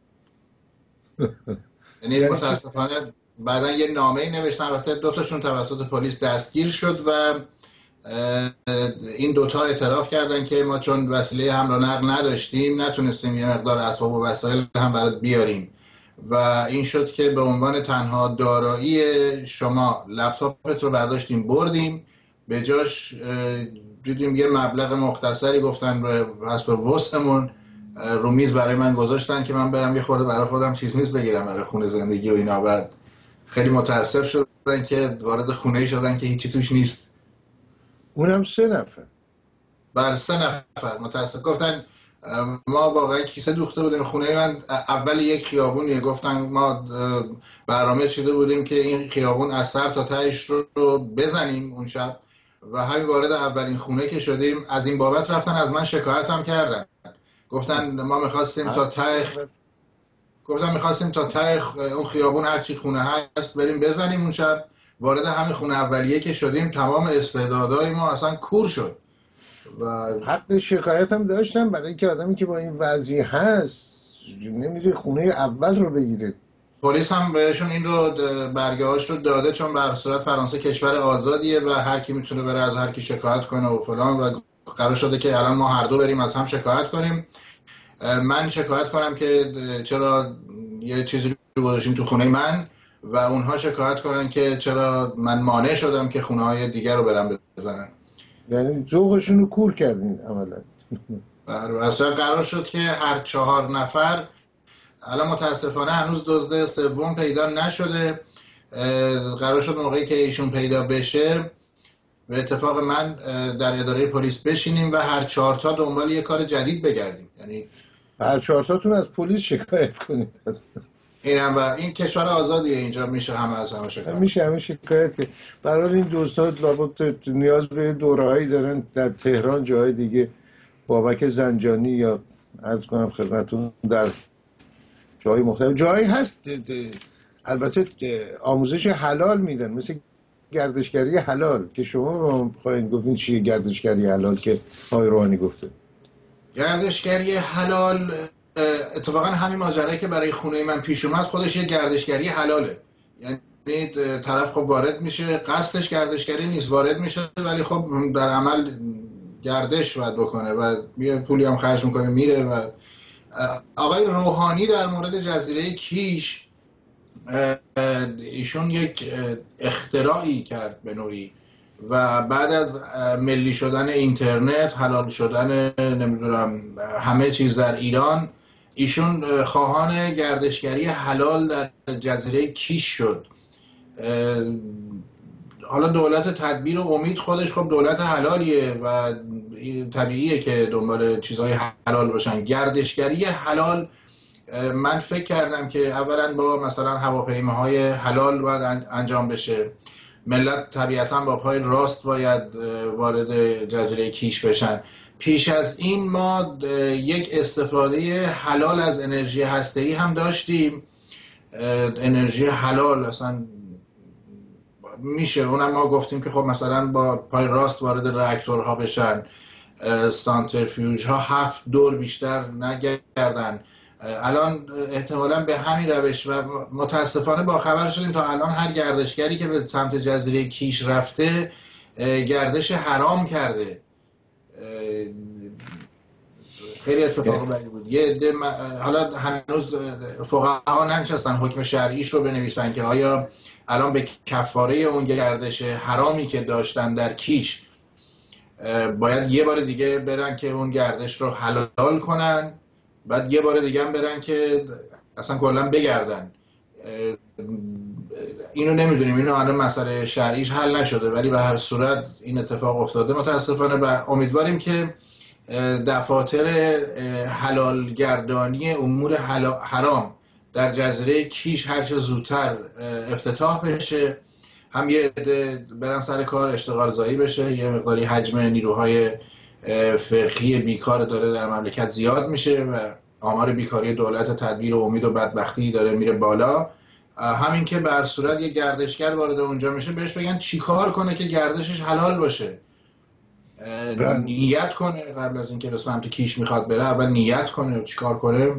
یعنی متاسفانه بعدا یه نامه‌ای نوشتن، البته دو تاشون توسط پلیس دستگیر شد و این دوتا اعتراف کردن که ما چون وسیله حمل و نقل نداشتیم نتونستیم یه مقدار اسباب و وسایل هم برات بیاریم و این شد که به عنوان تنها دارایی شما لپتاپت رو برداشتیم بردیم، به جاش دیدیم یه مبلغ مختصری گفتن به حسب وسعمون رو میز برای من گذاشتن که من برم یه خورده برای خودم چیز میز بگیرم برای خونه زندگی و اینا. بعد خیلی متاسف شدن که وارد خونه شدن که هیچی توش نیست. اونم سه نفر. بله سه نفر. متاسف گفتن ما واقعا کیسه دوخته بودیم خونه من اول یک خیابونیه، گفتن ما برنامه چیده بودیم که این خیابون از سر تا تهش رو بزنیم اون شب و همین وارد اولین خونه که شدیم از این بابت رفتن از من شکایت هم کردن، گفتن ما میخواستیم تا ته گفتن میخواستیم تا ته اون خیابون هرچی خونه هست بریم بزنیم اون شب. وارد همین خونه اولیه که شدیم تمام استعدادهای ما اصلا کور شد و حق شکایت هم داشتم، برای اینکه آدمی که با این وضعی هست نمیره خونه اول رو بگیره. پلیس هم بهشون این رو برگه هاش رو داده، چون به هر صورت فرانسه کشور آزادیه و هر کی میتونه بره از هر کی شکایت کنه و فلان و قرار شده که الان ما هر دو بریم از هم شکایت کنیم. من شکایت کنم که چرا یه چیزی رو گذاشتیم تو خونه من و اونها شکایت کنن که چرا من مانع شدم که خونه های دیگر رو برم بزنن. یعنی ذوقشون رو کور کردین عملا. اصلا قرار شد که هر چهار نفر، الان متاسفانه هنوز دزد سوم پیدا نشده، قرار شد موقعی که ایشون پیدا بشه به اتفاق من در اداره پلیس بشینیم و هر چهار تا دنبال یه کار جدید بگردیم. یعنی هر چهار تاتون از پلیس شکایت کنید. اینم و این کشور آزادیه، اینجا میشه همه از همه شکایت میشه همه شکایت که برای این دوستا لابد نیاز به دوره‌هایی دارن در تهران، جاهای دیگه، بابک زنجانی یا عرض کنم خدمتتون در جای مختلف جایی هست البته آموزش حلال میدن، مثل گردشگری حلال که شما خواهید گفتین چیه گردشگری حلال که آقای روحانی گفته؟ گردشگری حلال اتفاقا همین ماجرایی که برای خونه من پیش اومد خودش یه گردشگری حلاله. یعنی طرف خب وارد میشه، قصدش گردشگری نیست، وارد میشه ولی خب در عمل گردش باید بکنه و یه پولی هم خرج میکنه میره. و آقای روحانی در مورد جزیره کیش ایشون یک اختراعی کرد به نوعی و بعد از ملی شدن اینترنت، حلال شدن نمیدونم همه چیز در ایران، ایشون خواهان گردشگری حلال در جزیره کیش شد. حالا دولت تدبیر و امید خودش خب دولت حلالیه و طبیعیه که دنبال چیزهای حلال باشن. گردشگری حلال من فکر کردم که اولا با مثلا هواپیماهای حلال باید انجام بشه، ملت طبیعتا با پای راست باید وارد جزیره کیش بشن. پیش از این ما یک استفاده حلال از انرژی هسته‌ای هم داشتیم، انرژی حلال اصلا میشه، اونم ما گفتیم که خب مثلا با پای راست وارد راکتورها بشن، سانتریفیوژ ها هفت دور بیشتر نگردن. الان احتمالا به همین روش و متاسفانه با خبر شدیم تا الان هر گردشگری که به سمت جزیره کیش رفته گردش حرام کرده. خیلی اتفاق بدی بود. یه عده حالا هنوز فقها ننشستن حکم شرعیش رو بنویسن که آیا الان به کفاره اون گردش حرامی که داشتن در کیش باید یه بار دیگه برن که اون گردش رو حلال کنن، بعد یه بار دیگه هم برن که اصلا کلا بگردن. اینو نمیدونیم، اینو الان مسئله شرعیش حل نشده ولی به هر صورت این اتفاق افتاده متاسفانه. و امیدواریم که دفاتر حلال گردانی امور حرام در جزیره کیش هرچه زودتر افتتاح بشه، هم یه عده برن سر کار، اشتغال زایی بشه، یه مقداری حجم نیروهای فقهی بیکار داره در مملکت زیاد میشه و آمار بیکاری دولت تدبیر و امید و بدبختی داره میره بالا. همین که به هر صورت یه گردشگر وارد اونجا میشه بهش بگن چیکار کنه که گردشش حلال باشه، نیت کنه قبل از اینکه به سمت کیش میخواد بره، اول نیت کنه چیکار کنه.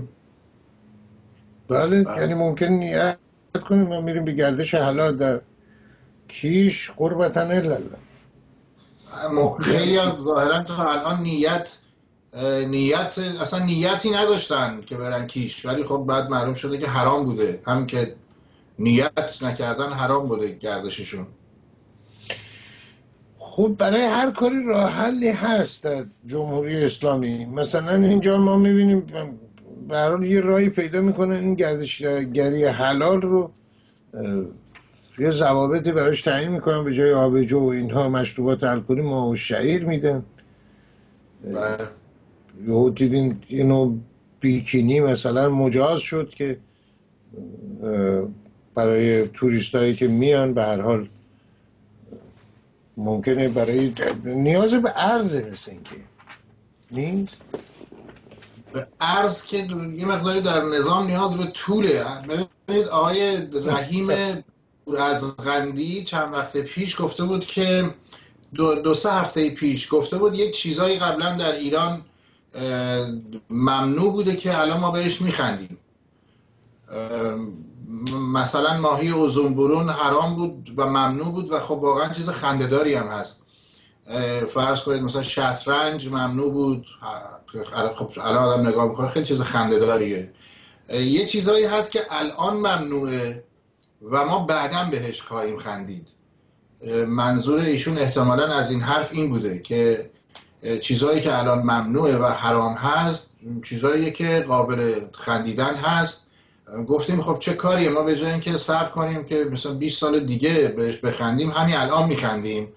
بله یعنی ممکن نیت کنیم ما میریم به گردش حلال در کیش قربتن الا خیلی ظاهرا تا الان نیت نیت اصلا نیتی نداشتن که برن کیش، ولی خب بعد معلوم شده که حرام بوده، هم که نیت نکردن حرام بوده گردششون. خب برای هر کاری راه حلی هست در جمهوری اسلامی. مثلا اینجا ما میبینیم به هر حال یه راهی پیدا میکنن این گردشگری حلال رو یه ضوابطی براش تعیین میکنن، به جای آبجو و اینها مشروبات الکلی ما و شعیر میدن. یهو دیدین اینو بیکینی مثلا مجاز شد که برای توریستایی که میان به هر حال ممکنه برای نیاز به ارز مثل این که نیست، به ارز که یه مقداری در نظام نیاز به طوله. ببینید آقای رحیم رزقندی چند وقت پیش گفته بود که دو, دو سه هفته پیش گفته بود یک چیزایی قبلا در ایران ممنوع بوده که الان ما بهش میخندیم. مثلا ماهی اوزونبرون حرام بود و ممنوع بود و خب واقعا چیز خنده‌داری هم هست. فرض کنید مثلا شطرنج ممنوع بود، خب الان آدم نگاه میکنه خیلی چیز خنده‌داریه. یه چیزایی هست که الان ممنوعه و ما بعداً بهش خواهیم خندید. منظور ایشون احتمالاً از این حرف این بوده که چیزهایی که الان ممنوعه و حرام هست چیزهایی که قابل خندیدن هست. گفتیم خب چه کاریه، ما به جای اینکه صبر کنیم که مثلا بیست سال دیگه بهش بخندیم همین الان میخندیم.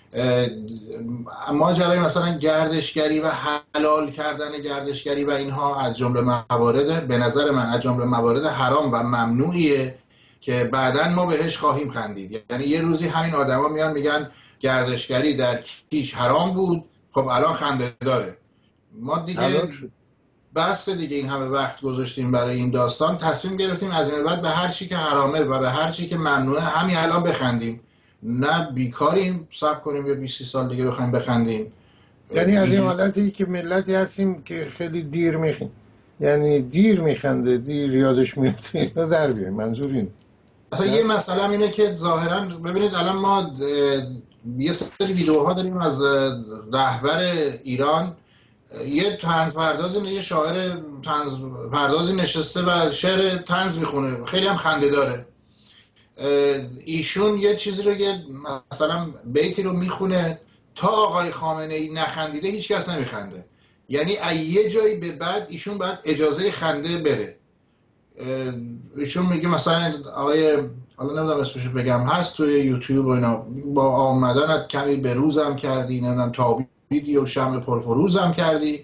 ماجرای مثلا گردشگری و حلال کردن گردشگری و اینها از جمله موارد، به نظر من از جمله موارد حرام و ممنوعیه که بعداً ما بهش خواهیم خندید. یعنی یه روزی همین آدما میان میگن گردشگری در کیش حرام بود، خب الان خنده داره. ما دیگه بس دیگه این همه وقت گذاشتیم برای این داستان، تصمیم گرفتیم از این بعد به هر چی که حرامه و به هر چی که ممنوعه همین الان بخندیم. نه بیکاریم صبر کنیم یا بیست سال دیگه بخوایم بخندیم. یعنی از این حالتی که ملتی هستیم که خیلی دیر میخند، یعنی دیر میخنده، دیر یادش میفته، اینو در بیاریم. منظور اینه. اصلا یه مسئله اینه که ظاهرا ببینید الان ما یه سری ویدیوها داریم از رهبر ایران، یه طنز پردازی، یه شاعر طنز پردازی نشسته و شعر طنز میخونه، خیلی هم خنده داره. ایشون یه چیزی رو که مثلا بیتی رو میخونه تا آقای خامنه ای نخندیده هیچ کس نمیخنده. یعنی یه جایی به بعد ایشون باید اجازه خنده بره. ایشون میگه مثلا آقای، حالا نمیدونم اسمشو بگم، هست توی یوتیوب و اینا، با آمدنت کمی به روزم کردی، نمیدونم تابیدی و شمع پرفروزم کردی.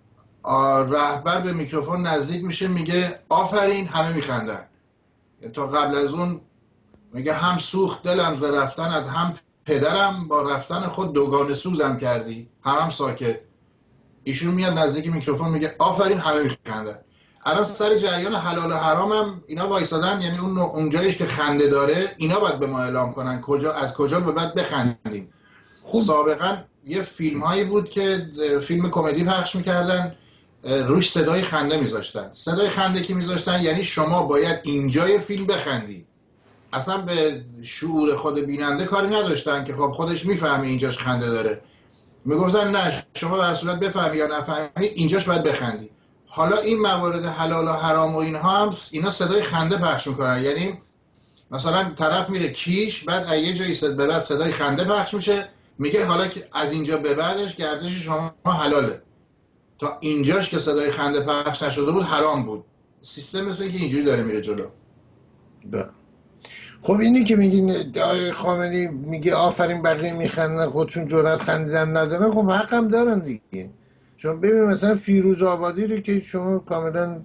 رهبر به میکروفون نزدیک میشه میگه آفرین، همه میخندن. تا قبل از اون میگه هم سوخت دلم ز رفتنت، هم پدرم با رفتن خود دوگانه سوزم کردی، هم هم ساکت. ایشون میاد نزدیک میکروفون میگه آفرین، همه میخندن. الان سر جریان حلال و حرام هم اینا وایسادن، یعنی اون اونجایش که خنده داره اینا باید به ما اعلام کنن کجا از کجا به بعد بخندیم. خب سابقا یه فیلم هایی بود که فیلم کمدی پخش میکردن، روش صدای خنده میذاشتن. صدای خنده که میذاشتن یعنی شما باید اینجای فیلم بخندی. اصلا به شعور خود بیننده کاری نداشتن که خب خودش میفهمه اینجاش خنده داره. میگفتن نه، شما به صورت بفهمی یا نفهمی اینجاش باید بخندی. حالا این موارد حلال و حرام و اینها هم اینا صدای خنده پخش میکنن. یعنی مثلا طرف میره کیش، بعد یه جایی صد به بعد صدای خنده پخش میشه، میگه حالا که از اینجا به بعدش گردش شما حلاله، تا اینجاش که صدای خنده پخش نشده بود حرام بود. سیستم مثل اینکه اینجوری داره میره جلو. ده. خب اینی که میگین آقای خامنه‌ای میگه آفرین بقیه میخندن خودشون جرأت خندیدن ندارن، خب حق هم دارن دیگه. چون ببین مثلا فیروز آبادی رو که شما کاملا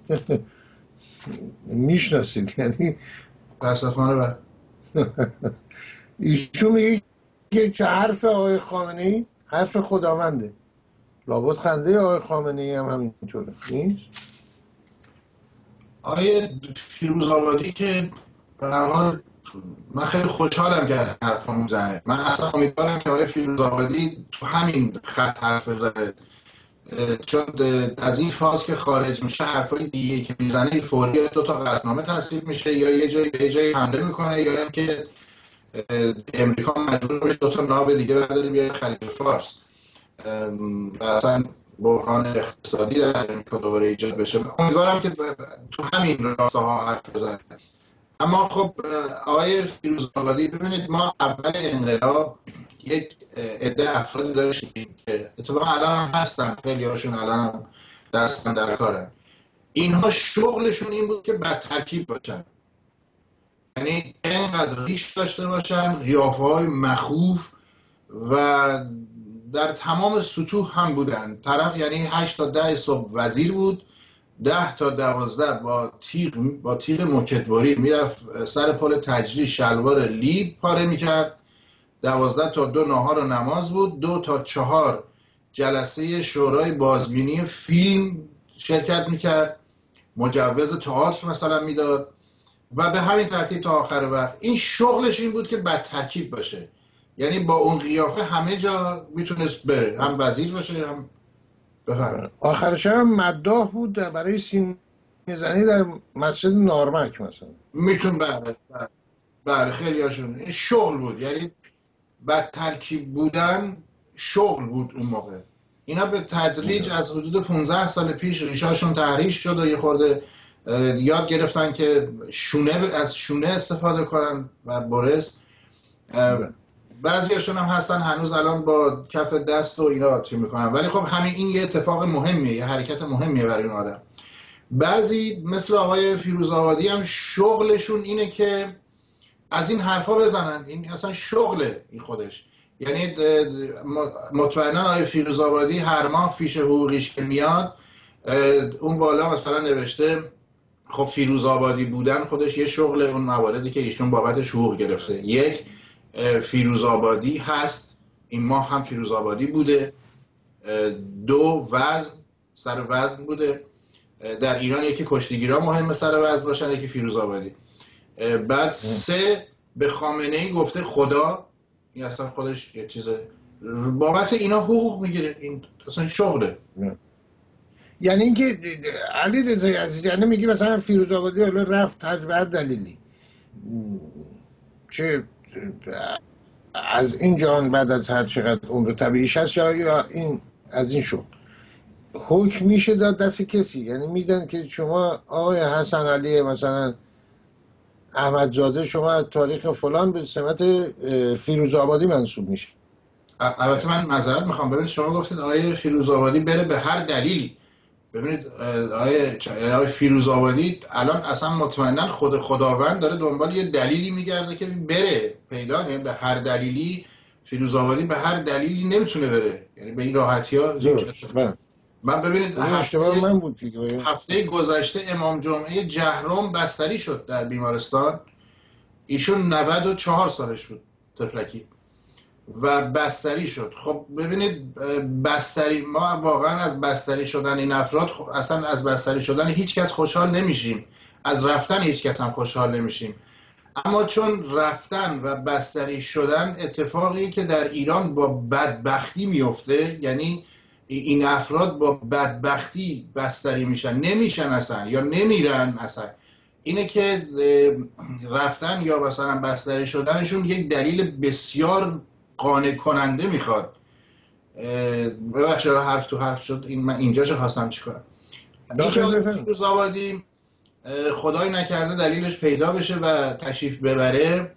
میشناسید، یعنی متاسفانه بر ایشون میگه که چه حرف آقای خامنه‌ای حرف خداونده، لابد خنده آقای خامنه‌ای هم همینطوره نیست؟ آقای فیروز آبادی که به هر حال من خیلی خوشحالم که حرفا میزنه. من اصلا امیدوارم که آقای فیروز آبادی تو همین خط حرف بزنه، چون از این فاز که خارج میشه حرفای دیگه که میزنه فوری دو تا قطعنامه تصویب میشه، یا یه جایی به جایی حمله میکنه، یا اینکه امریکا مجبور میشه دو تا ناب دیگه برداره بیاره خلیج فارس و اصلا بحران اقتصادی در امریکا دوباره ایجاد بشه. امیدوارم که تو همین راستاها حرف بزنه. اما خب آقای فیروز آبادی، ببینید ما اول انقلاب یک عده افرادی داشتیم که اتفاقا الان هم هستن، خیلی هاشون الان هم دستن در کارن. اینها شغلشون این بود که بد ترکیب باشن، یعنی اینقدر ریش داشته باشن، قیافه های مخوف، و در تمام سطوح هم بودن. طرف یعنی هشت تا ده صبح وزیر بود، ده تا دوازده با تیغ با تیغ موکتبری میرفت سر پل تجری شلوار لیب پاره میکرد، دوازده تا دو ناهار و نماز بود، دو تا چهار جلسه شورای بازبینی فیلم شرکت میکرد، مجوز تئاتر مثلا میداد، و به همین ترتیب تا آخر وقت. این شغلش این بود که بد ترکیب باشه، یعنی با اون قیافه همه جا میتونست بره، هم وزیر باشه هم بفرمایید. آخرش هم مداح بود برای سینه زنی در مسجد نارمک مثلا. میتون بله بله خیلی هاشون این شغل بود، یعنی بد ترکیب بودن شغل بود اون موقع. اینا به تدریج از حدود پانزده سال پیش ریشاشون تحریش شد و یه خورده یاد گرفتن که شونه از شونه استفاده کنن و برس. بعضیاشون هم هستن هنوز الان با کف دست و اینا چی میکنن، ولی خب همین این یه اتفاق مهمیه، یه حرکت مهمیه برای این آدم. بعضی مثل آقای فیروزآبادی هم شغلشون اینه که از این حرفا بزنن، این اصلا شغله این خودش. یعنی مطمئنا آقای فیروزآبادی هر ماه فیش حقوقیش که میاد اون بالا مثلا نوشته خب فیروزآبادی بودن خودش یه شغل، اون مواردی که ایشون بابتش حقوق گرفته. یک، فیروزآبادی هست، این ماه هم فیروزآبادی بوده. دو، وزن، سر وزن بوده. در ایران یکی کشتیگیرا مهمه سر وزن باشن، یکی فیروزآبادی. بعد سه، به خامنه ای گفته خدا، این اصلا خودش یه چیز بابت اینا حقوق میگیره، این اصلا شغله. یعنی اینکه علی رضای عزیز یعنی میگی مثلا فیروزآبادی حالا رفت هر دلیلی چه از این جهان بعد از هر چقدر عمر طبیعیش هست یا این از این شغل حکم میشه داد دست کسی، یعنی میدن که شما آقای حسن علی مثلا احمدزاده شما از تاریخ فلان به سمت فیروزآبادی منصوب میشه. البته من معذرت میخوام، ببینید شما گفتید آقای فیروزآبادی بره به هر دلیلی. ببینید آقای آقای فیروزآبادی الان اصلا مطمئنا خود خداوند داره دنبال یه دلیلی میگرده که بره پیدا، یعنی به هر دلیلی فیروزآبادی به هر دلیلی نمیتونه بره، یعنی به این راحتی ها. من ببینید هفته, من بود هفته گذشته امام جمعه جهرم بستری شد در بیمارستان، ایشون نود و چهار سالش بود تفلکی و بستری شد. خب ببینید بستری، ما واقعا از بستری شدن این افراد اصلا از بستری شدن هیچ کس خوشحال نمیشیم، از رفتن هیچ کس هم خوشحال نمیشیم، اما چون رفتن و بستری شدن اتفاقی که در ایران با بدبختی میفته، یعنی این افراد با بدبختی بستری میشن، نمیشن اصلا یا نمیرن اصلا، اینه که رفتن یا مثلا بستری شدنشون یک دلیل بسیار قانع کننده میخواد. ببخشید حرف تو حرف شد، این من اینجاشو خواستم چیکار این که فیروزآبادی خدای نکرده دلیلش پیدا بشه و تشریف ببره،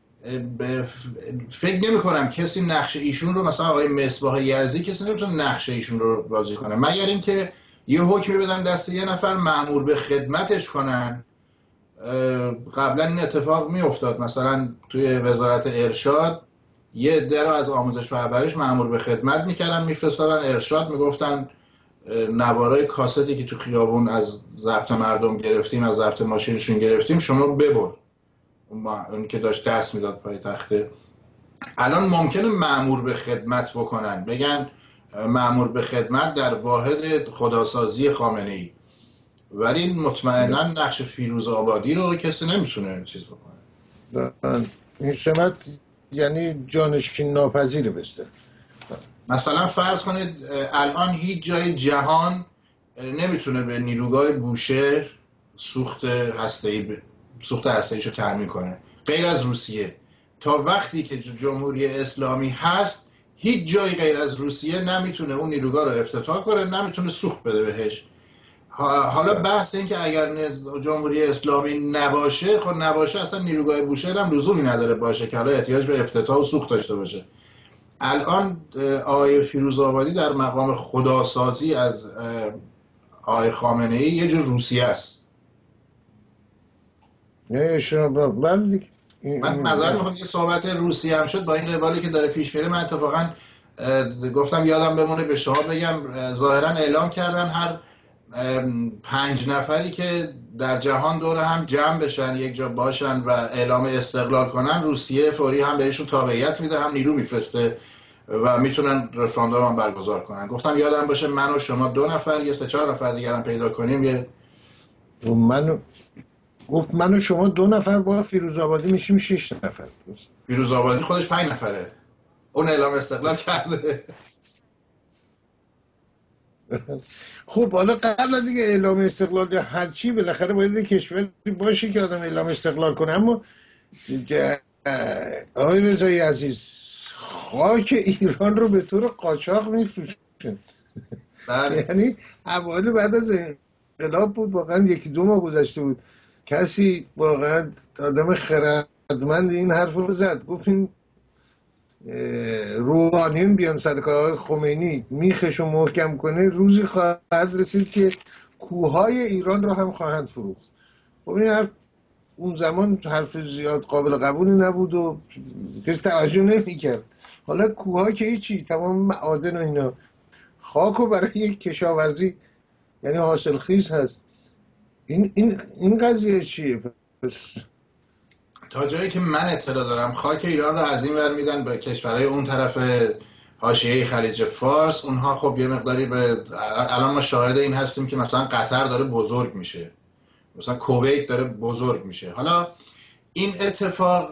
فکر نمی کنم کسی نقش ایشون رو، مثلا آقای مصباح یزدی کسی نمیتونه نقش ایشون رو بازی کنه مگر اینکه یه حکمی بدن دست یه نفر مأمور به خدمتش کنن. قبلا این اتفاق می افتاد، مثلا توی وزارت ارشاد یه عده رو از آموزش پرورش مأمور به خدمت میکردن، میفرستادن ارشاد، میگفتن نوارای کاستی که تو خیابون از ضبط مردم گرفتیم، از ضبط ماشینشون گرفتیم، شما ببر. اون که داشت درس میداد پای تخته. الان ممکنه مأمور به خدمت بکنن، بگن مأمور به خدمت در واحد خداسازی خامنه ای، ولی مطمئنا نقش فیروزآبادی رو کسی نمیتونه چیز بکنه. این سمت یعنی جانشین ناپذیره بسته. مثلا فرض کنید الان هیچ جای جهان نمیتونه به نیروگاه بوشهر سوخت هسته‌ای ب... سوخت هسته‌ایشو تامین کنه غیر از روسیه. تا وقتی که جمهوری اسلامی هست هیچ جای غیر از روسیه نمیتونه اون نیروگاه رو افتتاح کنه، نمیتونه سوخت بده بهش. حالا بحث این که اگر جمهوری اسلامی نباشه، خب نباشه اصلا نیروگاه بوشهر هم لزومی نداره باشه که حالا احتیاج به افتتاح و سوخت داشته باشه. الان آقای فیروزآبادی در مقام خداسازی از آقای خامنه ای یه جور روسیه است. نه شما من من معذرت میخوام یه صحبت روسیه هم شد با این روالی که داره پیش میره. من اتفاقا گفتم یادم بمونه به شما بگم، ظاهرا اعلام کردن هر پنج نفری که در جهان دور هم جمع بشن یک جا باشن و اعلام استقلال کنن، روسیه فوری هم بهشون تابعیت میده، هم نیرو میفرسته و میتونن رفراندوم هم برگزار کنن. گفتم یادم باشه من و شما دو نفر، یه سه چهار نفر دیگر هم پیدا کنیم. یه من گفت من و شما دو نفر با فیروزآبادی میشیم شش نفر. فیروزآبادی خودش پنج نفره، اون اعلام استقلال کرده. خب حالا قبل از اینکه اعلام استقلال یا هر چی بالاخره باید کشوری باشه که آدم اعلام استقلال کنه. اما آقای رضای عزیز خاک ایران رو به طور قاچاق میفروشن. یعنی اوایل بعد از انقلاب بود، واقعا یکی دو ماه گذشته بود، کسی واقعا آدم خردمند این حرف رو زد، گفت این روحانیون بیان سر کار خمینی میخش و محکم کنه، روزی خواهد رسید که کوههای ایران رو هم خواهند فروخت. خب این حرف اون زمان حرف زیاد قابل قبولی نبود و کسی توجه نمیکرد. حالا کوهها که هیچی، تمام معادن و اینا، خاک و برای یک کشاورزی یعنی حاصل خیز هست. این این این قضیه چیه؟ پس تا جایی که من اطلاع دارم خاک ایران رو از این ور میدن به کشورهای اون طرف حاشیه خلیج فارس. اونها خب یه مقداری به الان ما شاهد این هستیم که مثلا قطر داره بزرگ میشه، مثلا کویت داره بزرگ میشه. حالا این اتفاق،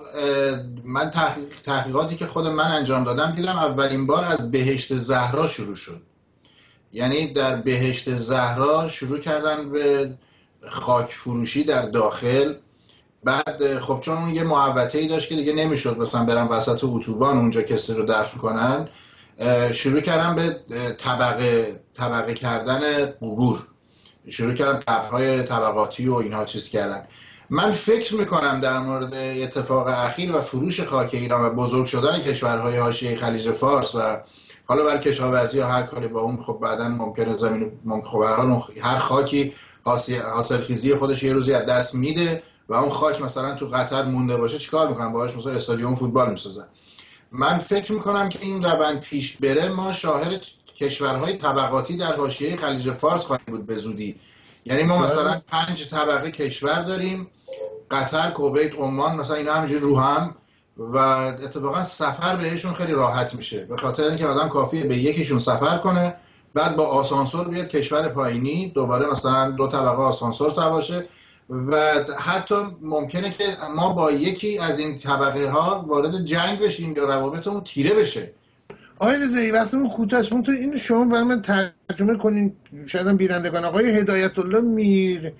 من تحقیق تحقیقاتی که خود من انجام دادم دیدم اولین بار از بهشت زهرا شروع شد. یعنی در بهشت زهرا شروع کردن به خاک فروشی در داخل. بعد خب چون اون یه محوطه‌ای داشت که دیگه نمیشد مثلا برن وسط اتوبان اونجا کسی رو دفن کنن، شروع کردن به طبقه طبقه کردن قبور، شروع کردن قبرهای طبقاتی و اینها چیز کردن. من فکر میکنم در مورد اتفاق اخیر و فروش خاک ایران و بزرگ شدن کشورهای حاشیه خلیج فارس و حالا بر کشاورزی یا هر کاری با اون، خب بعداً ممکنه زمین خب هر خاکی حاصلخیزی خودش یه روزی از دست میده و اون خاک مثلا تو قطر مونده باشه چیکار میکنن باهاش؟ مثلا استادیوم فوتبال میسازن. من فکر میکنم که این روند پیش بره ما شاهد کشورهای طبقاتی در حاشیه خلیج فارس خواهیم بود به زودی. یعنی ما مثلا پنج طبقه کشور داریم، قطر، کویت، عمان، مثلا اینا همینجوری رو هم، و اتفاقا سفر بهشون خیلی راحت میشه به خاطر اینکه آدم کافیه به یکیشون سفر کنه، بعد با آسانسور بیاد کشور پایینی، دوباره مثلا دو طبقه آسانسور سوار شه و حتی ممکنه که ما با یکی از این طبقه ها وارد جنگ بشیم یا روابطمون تیره بشه. آقای رضایی وقتمون کوتاست، من تو اینو شما برای من ترجمه کنین، شاید هم بینندگان. آقای هدایت الله میر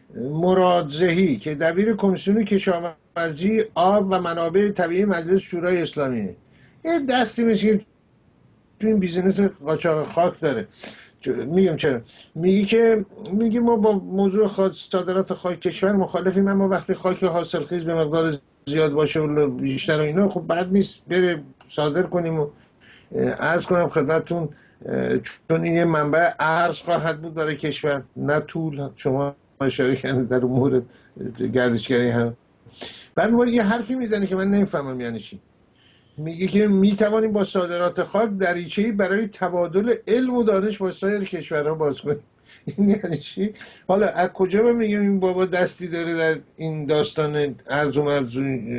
مرادزهی که دبیر کمیسیون کشاورزی، آب و منابع طبیعی مجلس شورای اسلامی، یه دستی میشه تو این بیزینس قاچاق خاک داره. میگم چرا؟ میگی که میگی ما با موضوع خاک، صادرات خاک کشور مخالفیم، اما وقتی خاک حاصلخیز به مقدار زیاد باشه و بیشتر و اینا، خب بد نیست بره صادر کنیم. و عرض کنم خدمتتون چون این یه منبع ارز خواهد بود برای کشور، نه طول. شما اشاره کردید در امور گردشگری هم. بعد ما یه حرفی میزنه که من نمیفهمم یعنی چی. میگه که میتوانیم با صادرات خاک دریچه‌ای برای تبادل علم و دانش با سایر کشورها باز کنیم. این یعنی چی؟ حالا از کجا من میگم این بابا دستی داره در این داستان ارز و مرز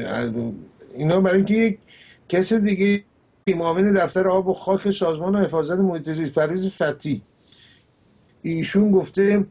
اینا؟ برای اینکه یک کس دیگه، معاون دفتر آب و خاک سازمان و حفاظت محیط زیست پرویز فتی، ایشون گفته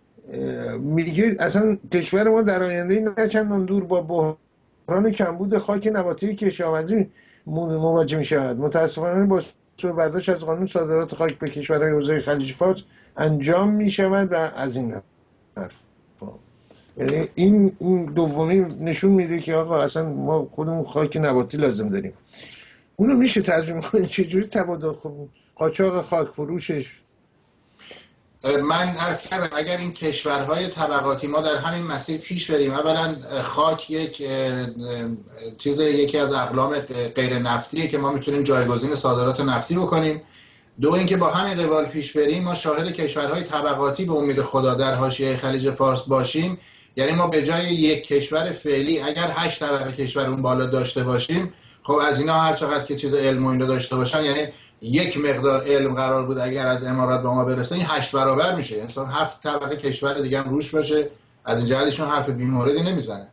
میگه اصلا کشور ما در آینده نه چندان دور با بحران کمبود خاک نباتی کشاورزی مواجه می شود. متاسفانه با سوء برداشت از قانون صادرات خاک به کشورهای حوزه خلیج فارس انجام می شود و از این حرف. یعنی این دومی نشون میده که آقا اصلا ما خودمون خاک نباتی لازم داریم. اونو میشه ترجمه کنید چجوری تبادل قاچاق خاک فروشش؟ من عرض کردم اگر این کشورهای طبقاتی ما در همین مسیر پیش بریم، اولا خاک یک چیز، یکی از اقلام غیر نفتیه که ما میتونیم جایگزین صادرات نفتی بکنیم. دو اینکه با همین روال پیش بریم ما شاهد کشورهای طبقاتی به امید خدا در حاشیه خلیج فارس باشیم. یعنی ما به جای یک کشور فعلی اگر هشت طبقه کشور اون بالا داشته باشیم، خب از اینا هر چقدر که چیز علم و اینا داشته باشن، یعنی یک مقدار علم قرار بود اگر از امارات به ما برسه این هشت برابر میشه، انسان هفت طبقه کشور دیگه هم روش باشه. از این جهتشون حرف بی‌موردی نمیزنه.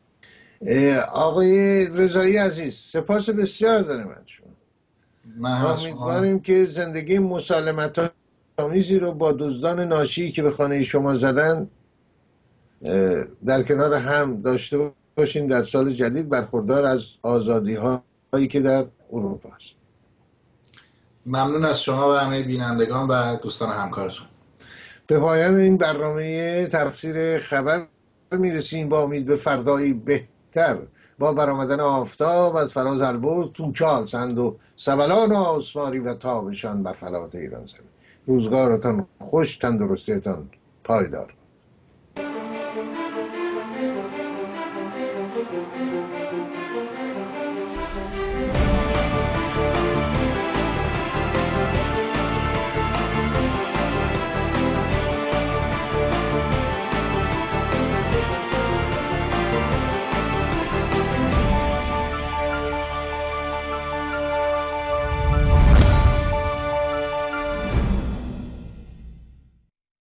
آقای رضایی عزیز سپاس بسیار دارم از شما. امیدواریم که زندگی مسالمت آمیزی رو با دزدان ناشی که به خانه شما زدن در کنار هم داشته باشین در سال جدید، برخوردار از آزادی هایی که در اروپا است. ممنون از شما و همه بینندگان و دوستان همکارتون. به پایان این برنامه تفسیر خبر میرسیم با امید به فردایی بهتر، با برآمدن آفتاب از فراز البرز توچال سند و سبلان و آسماری و تابشان بر فلات ایران زمین. روزگارتان خوش، تندرستیتان پایدار.